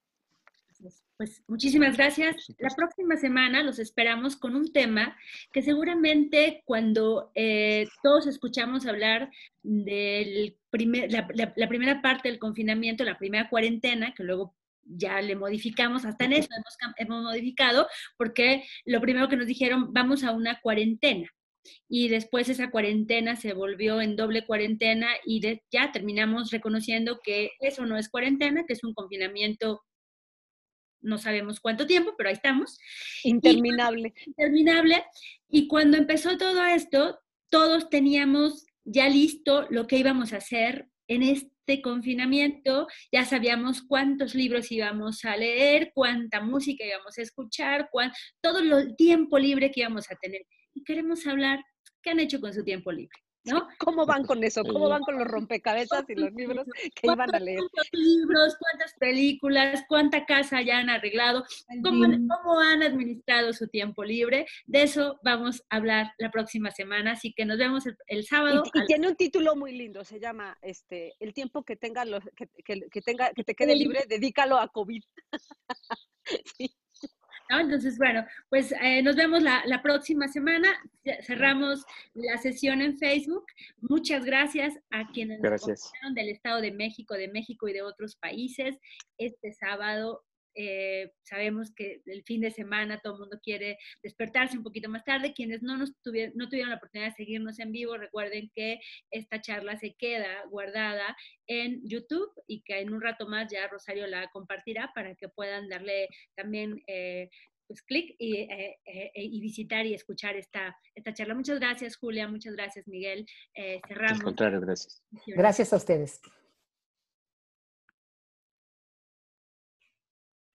Pues muchísimas gracias. Por La supuesto. próxima semana los esperamos con un tema que seguramente cuando todos escuchamos hablar del la primera parte del confinamiento, la primera cuarentena, que luego ya le modificamos, hasta en eso hemos modificado, porque lo primero que nos dijeron, vamos a una cuarentena. Y después esa cuarentena se volvió en doble cuarentena y ya terminamos reconociendo que eso no es cuarentena, que es un confinamiento, no sabemos cuánto tiempo, pero ahí estamos. Interminable. Interminable. Y cuando empezó todo esto, todos teníamos ya listo lo que íbamos a hacer en este confinamiento, ya sabíamos cuántos libros íbamos a leer, cuánta música íbamos a escuchar, todo el tiempo libre que íbamos a tener. Y queremos hablar, ¿qué han hecho con su tiempo libre? ¿No? ¿Cómo van con eso? ¿Cómo van con los rompecabezas y los libros que iban a leer? ¿Cuántos libros, cuántas películas, cuánta casa ya han arreglado? ¿Cómo han administrado su tiempo libre? De eso vamos a hablar la próxima semana, así que nos vemos el sábado. Y tiene un título muy lindo, se llama el tiempo que tenga que te quede libre, dedícalo a COVID. Sí. ¿No? Entonces, bueno, pues nos vemos la próxima semana. Cerramos la sesión en Facebook. Muchas gracias a quienes nos acompañaron del Estado de México y de otros países. Este sábado sabemos que el fin de semana todo el mundo quiere despertarse un poquito más tarde. Quienes no tuvieron la oportunidad de seguirnos en vivo, recuerden que esta charla se queda guardada en YouTube y que en un rato más ya Rosario la compartirá para que puedan darle también pues clic y visitar y escuchar esta charla. Muchas gracias, Julia, muchas gracias, Miguel. Cerramos. Al contrario, gracias. Gracias a ustedes.